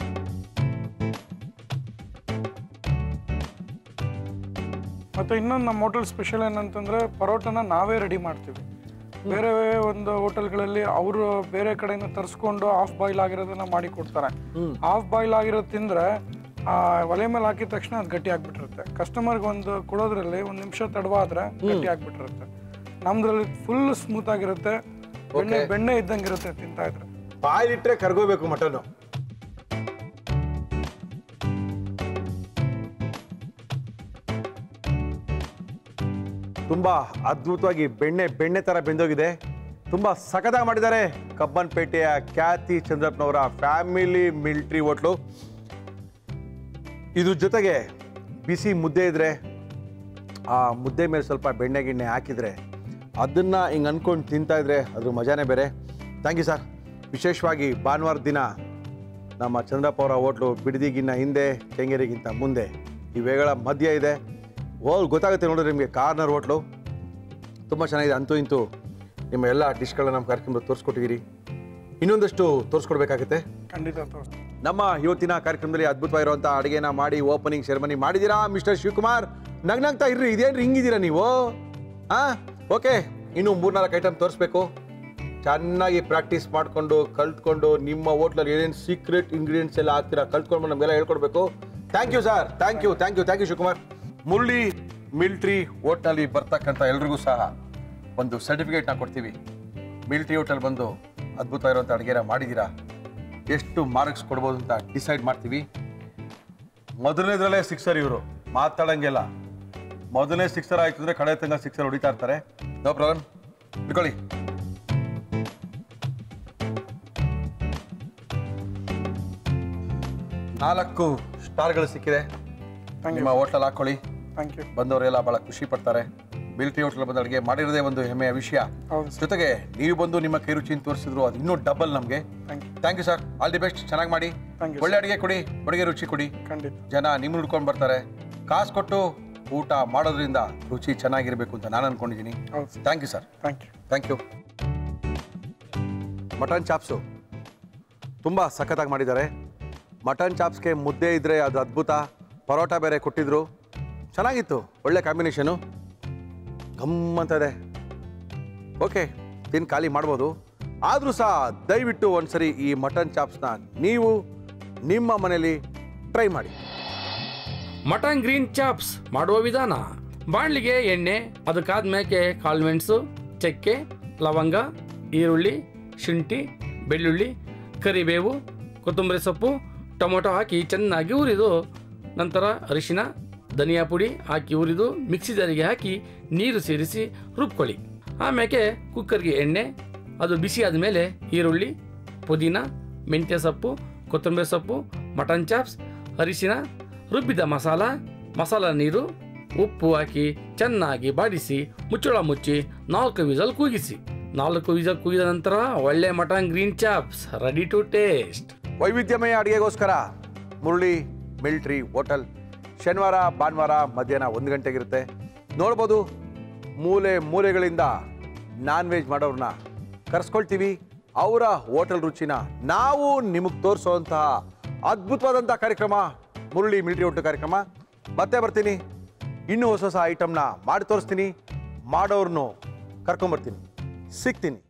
ಮತ್ತು ಇನ್ನೊಂದು ನಮ್ಮ ಹೋಟೆಲ್ ಸ್ಪೆಷಲ್ ಏನಂತಂದರೆ ಪರೋಟನ ನಾವೇ ರೆಡಿ ಮಾಡ್ತೀವಿ. ಬೇರೆ ಒಂದು ಹೋಟೆಲ್ಗಳಲ್ಲಿ ಅವರು ಬೇರೆ ಕಡೆಯಿಂದ ತರಿಸ್ಕೊಂಡು ಹಾಫ್ ಬಾಯ್ಲ್ ಆಗಿರೋದನ್ನ ಮಾಡಿ ಕೊಡ್ತಾರೆ. ಹಾಫ್ ಬಾಯ್ಲ್ ಆಗಿರೋದು ತಿಂದರೆ ಒಲೆ ಮೇಲೆ ಹಾಕಿದ ತಕ್ಷಣ ಅದು ಗಟ್ಟಿ ಆಗಿಬಿಟ್ಟಿರುತ್ತೆ. ಕಸ್ಟಮರ್ಗೆ ಒಂದು ಕೊಡೋದ್ರಲ್ಲಿ 1 ನಿಮಿಷ ತಡವಾದ್ರೆ ಗಟ್ಟಿ ಆಗಿಬಿಟ್ಟಿರುತ್ತೆ. ನಮ್ದ್ರಲ್ಲಿ ಫುಲ್ ಸ್ಮೂತ್ ಆಗಿರುತ್ತೆ, ಬೆಣ್ಣೆ ಇದ್ದಂಗಿರುತ್ತೆ ತಿಂತಾ ಇದ್ರೆ. ಬಾಯ್ಲಿಟ್ರೆ ಕರ್ಗೋಬೇಕು ಮಟನ್ನು. ತುಂಬಾ ಅದ್ಭುತವಾಗಿ ಬೆಣ್ಣೆ ತರ ಬೆಂದೋಗಿದೆ. ತುಂಬಾ ಸಖತ್ತಾಗಿ ಮಾಡಿದ್ದಾರೆ. ಕಬ್ಬನ್ಪೇಟೆಯ ಖ್ಯಾತಿ ಚಂದ್ರಪ್ಪನವರ ಫ್ಯಾಮಿಲಿ ಮಿಲಿಟರಿ ಹೋಟ್ಲು. ಇದ್ರ ಜೊತೆಗೆ ಬಿಸಿ ಮುದ್ದೆ ಇದ್ರೆ ಆ ಮುದ್ದೆ ಮೇಲೆ ಸ್ವಲ್ಪ ಬೆಣ್ಣೆ ಗಿಣ್ಣೆ ಹಾಕಿದರೆ ಅದನ್ನ ಹಿಂಗೆ ಅನ್ಕೊಂಡು ತಿಂತಾ ಇದ್ರೆ ಅದ್ರ ಮಜಾನೇ ಬೇರೆ. Thank you sir. ವಿಶೇಷವಾಗಿ ಭಾನುವಾರ ದಿನ ನಮ್ಮ ಚಂದ್ರಪ್ಪ ಅವರ ಹೋಟ್ಲು ಬಿಡದಿಗಿನ್ನ ಹಿಂದೆ, ಕೆಂಗೇರಿಗಿಂತ ಮುಂದೆ ಈ ವೇಗಳ ಮಧ್ಯ ಇದೆ. ಗೊತ್ತಾಗುತ್ತೆ ನೋಡಿದ್ರೆ ನಿಮಗೆ. ಕಾರ್ನರ್ ಹೋಟ್ಲು ತುಂಬ ಚೆನ್ನಾಗಿದೆ. ಅಂತೂ ಇಂತೂ ನಿಮ್ಮ ಎಲ್ಲ ಡಿಶ್ಗಳನ್ನ ನಮ್ಮ ಕಾರ್ಯಕ್ರಮದಲ್ಲಿ ತೋರಿಸ್ಕೊಟ್ಟಿದ್ದೀರಿ. ಇನ್ನೊಂದಷ್ಟು ತೋರಿಸ್ಕೊಡ್ಬೇಕಾಗುತ್ತೆ. ಖಂಡಿತ ತೋರಿಸ್ತೀವಿ. ನಮ್ಮ ಇವತ್ತಿನ ಕಾರ್ಯಕ್ರಮದಲ್ಲಿ ಅದ್ಭುತವಾಗಿರುವಂಥ ಅಡುಗೆನ ಮಾಡಿ ಓಪನಿಂಗ್ ಸೆರೆಮನಿ ಮಾಡಿದ್ದೀರಾ ಮಿಸ್ಟರ್ ಶಿವಕುಮಾರ್. ನಗ್ನಾಗ್ತಾ ಇರ್ರಿ, ಇದೇನ್ರಿ ಹಿಂಗಿದ್ದೀರಾ ನೀವು? ಓಕೆ, ಇನ್ನು 3-4 ಐಟಮ್ ತೋರಿಸ್ಬೇಕು. ಚೆನ್ನಾಗಿ ಪ್ರಾಕ್ಟೀಸ್ ಮಾಡಿಕೊಂಡು ಕಲ್ತ್ಕೊಂಡು ನಿಮ್ಮ ಹೋಟ್ಲಲ್ಲಿ ಏನೇನು ಸೀಕ್ರೆಟ್ ಇಂಗ್ರೀಡಿಯೆಂಟ್ಸ್ ಎಲ್ಲ ಹಾಕ್ತೀರಾ ಕಲ್ತ್ಕೊಂಡು ನಮಗೆಲ್ಲ ಹೇಳ್ಕೊಡ್ಬೇಕು. Thank you sir. Thank you Shivakumar. Murali military ಹೋಟ್ಲಲ್ಲಿ ಬರ್ತಕ್ಕಂಥ ಎಲ್ರಿಗೂ ಸಹ ಒಂದು ಸರ್ಟಿಫಿಕೇಟ್ನ ಕೊಡ್ತೀವಿ. ಮಿಲಿಟರಿ ಹೋಟೆಲ್ ಬಂದು ಅದ್ಭುತವಾಗಿರುವಂಥ ಅಡುಗೆನ ಮಾಡಿದ್ದೀರಾ, ಎಷ್ಟು ಮಾರ್ಕ್ಸ್ ಕೊಡ್ಬೋದು ಅಂತ ಡಿಸೈಡ್ ಮಾಡ್ತೀವಿ. ಮೊದಲನೇದ್ರಲ್ಲೇ 6 ಇವರು ಮಾತಾಡಂಗೆಲ್ಲ. ಮೊದಲನೇ 6 ಆಯ್ತು ಅಂದರೆ ಕಡೆ ತನಕ 6 ಹೊಡಿತಾ ಇರ್ತಾರೆ. ನೋ ಪ್ರಾಬ್ಲಮ್, ಇಟ್ಕೊಳ್ಳಿ. ನಾಲ್ಕು ಸ್ಟಾರ್ಗಳು ಸಿಕ್ಕಿದೆ. ನಿಮ್ಮ ಹೋಟ್ಲಲ್ಲಿ ಹಾಕೊಳ್ಳಿ. Thank you. ಬಂದವರೆಲ್ಲ ಭಾಳ ಖುಷಿ ಪಡ್ತಾರೆ. ಮಿಲಿಟರಿ ಹೋಟ್ಲ್ ಬಂದು ಅಡುಗೆ ಮಾಡಿರೋದೇ ಒಂದು ಹೆಮ್ಮೆಯ ವಿಷಯ. ಜೊತೆಗೆ ನೀವು ಬಂದು ನಿಮ್ಮ ಕೈ ರುಚಿನ ತೋರಿಸಿದ್ರು, ಅದು ಇನ್ನೂ ಡಬಲ್ ನಮಗೆ. Thank you sir. All the best. ಚೆನ್ನಾಗಿ ಮಾಡಿ, ಒಳ್ಳೆ ಅಡುಗೆ ಕೊಡಿ, ಅಡುಗೆ ರುಚಿ ಕೊಡಿ. ಖಂಡಿತ ಜನ ನಿಮ್ಮ ಹುಡ್ಕೊಂಡು ಬರ್ತಾರೆ. ಕಾಸು ಕೊಟ್ಟು ಊಟ ಮಾಡೋದ್ರಿಂದ ರುಚಿ ಚೆನ್ನಾಗಿರಬೇಕು ಅಂತ ನಾನು ಅನ್ಕೊಂಡಿದ್ದೀನಿ. Thank you sir. Thank you. Mutton chops ತುಂಬ ಸಖತ್ತಾಗಿ ಮಾಡಿದ್ದಾರೆ. ಮಟನ್ ಚಾಪ್ಸ್ಗೆ ಮುದ್ದೆ ಇದ್ದರೆ ಅದು ಅದ್ಭುತ. ಪರೋಟ ಬೇರೆ ಕೊಟ್ಟಿದ್ರು, ಚೆನ್ನಾಗಿತ್ತು. ಒಳ್ಳೆ ಕಾಂಬಿನೇಷನು, ಗಮ್ಮಂತದೆ. ಓಕೆ, ತಿನ್ನು ಖಾಲಿ ಮಾಡ್ಬೋದು. ಆದರೂ ಸಹ ದಯವಿಟ್ಟು ಒಂದ್ಸರಿ ಈ ಮಟನ್ ಚಾಪ್ಸ್ನ ನೀವು ನಿಮ್ಮ ಮನೇಲಿ ಟ್ರೈ ಮಾಡಿ. ಮಟನ್ ಗ್ರೀನ್ ಚಾಪ್ಸ್ ಮಾಡುವ ವಿಧಾನ: ಬಾಣಲಿಗೆ ಎಣ್ಣೆ, ಅದಕ್ಕಾದ್ಮೇಲೆ ಕಾಳುಮೆಣಸು, ಚಕ್ಕೆ, ಲವಂಗ, ಈರುಳ್ಳಿ, ಶುಂಠಿ, ಬೆಳ್ಳುಳ್ಳಿ, ಕರಿಬೇವು, ಕೊತ್ತಂಬರಿ ಸೊಪ್ಪು, ಟೊಮೊಟೊ ಹಾಕಿ ಚೆನ್ನಾಗಿ ಹುರಿದು, ನಂತರ ಅರಿಶಿನ, ಧನಿಯಾ ಪುಡಿ ಹಾಕಿ ಹುರಿದು ಮಿಕ್ಸಿ ಜಾರಿಗೆ ಹಾಕಿ ನೀರು ಸೇರಿಸಿ ರುಬ್ಕೊಳ್ಳಿ. ಆಮೇಲೆ ಕುಕ್ಕರ್ಗೆ ಎಣ್ಣೆ, ಅದು ಬಿಸಿ ಆದಮೇಲೆ ಈರುಳ್ಳಿ, ಪುದೀನ, ಮೆಂತ್ಯ ಸೊಪ್ಪು, ಕೊತ್ತಂಬರಿ ಸೊಪ್ಪು, ಮಟನ್ ಚಾಪ್ಸ್, ಅರಿಶಿನ, ರುಬ್ಬಿದ ಮಸಾಲ ನೀರು, ಉಪ್ಪು ಹಾಕಿ ಚೆನ್ನಾಗಿ ಬಾಡಿಸಿ ಮುಚ್ಚಳ ಮುಚ್ಚಿ 4 ವಿಸಲ್ ಕೂಗಿಸಿ. 4 ವಿಸಲ್ ಕೂಗಿದ ನಂತರ ಒಳ್ಳೆ mutton green chops ready to taste. ವೈವಿಧ್ಯಮಯ ಅಡುಗೆಗೋಸ್ಕರ ಮುರಳಿ ಮಿಲಿಟರಿ ಹೋಟೆಲ್ ಶನಿವಾರ ಭಾನುವಾರ ಮಧ್ಯಾಹ್ನ 1 ಗಂಟೆಗಿರುತ್ತೆ. ನೋಡ್ಬೋದು, ಮೂಲೆಗಳಿಂದ ನಾನ್ ವೆಜ್ ಮಾಡೋರನ್ನ ಕರೆಸ್ಕೊಳ್ತೀವಿ. ಅವರ ಹೋಟೆಲ್ ರುಚಿನ ನಾವು ನಿಮಗೆ ತೋರಿಸೋವಂತಹ ಅದ್ಭುತವಾದಂಥ ಕಾರ್ಯಕ್ರಮ ಮುರಳಿ ಮಿಲಿಟರಿ ಹೋಟೆಲ್ ಕಾರ್ಯಕ್ರಮ. ಮತ್ತೆ ಬರ್ತೀನಿ, ಇನ್ನೂ ಹೊಸ ಐಟಮ್ನ ಮಾಡಿ ತೋರಿಸ್ತೀನಿ, ಮಾಡೋರ್ನು ಕರ್ಕೊಂಬರ್ತೀನಿ, ಸಿಗ್ತೀನಿ.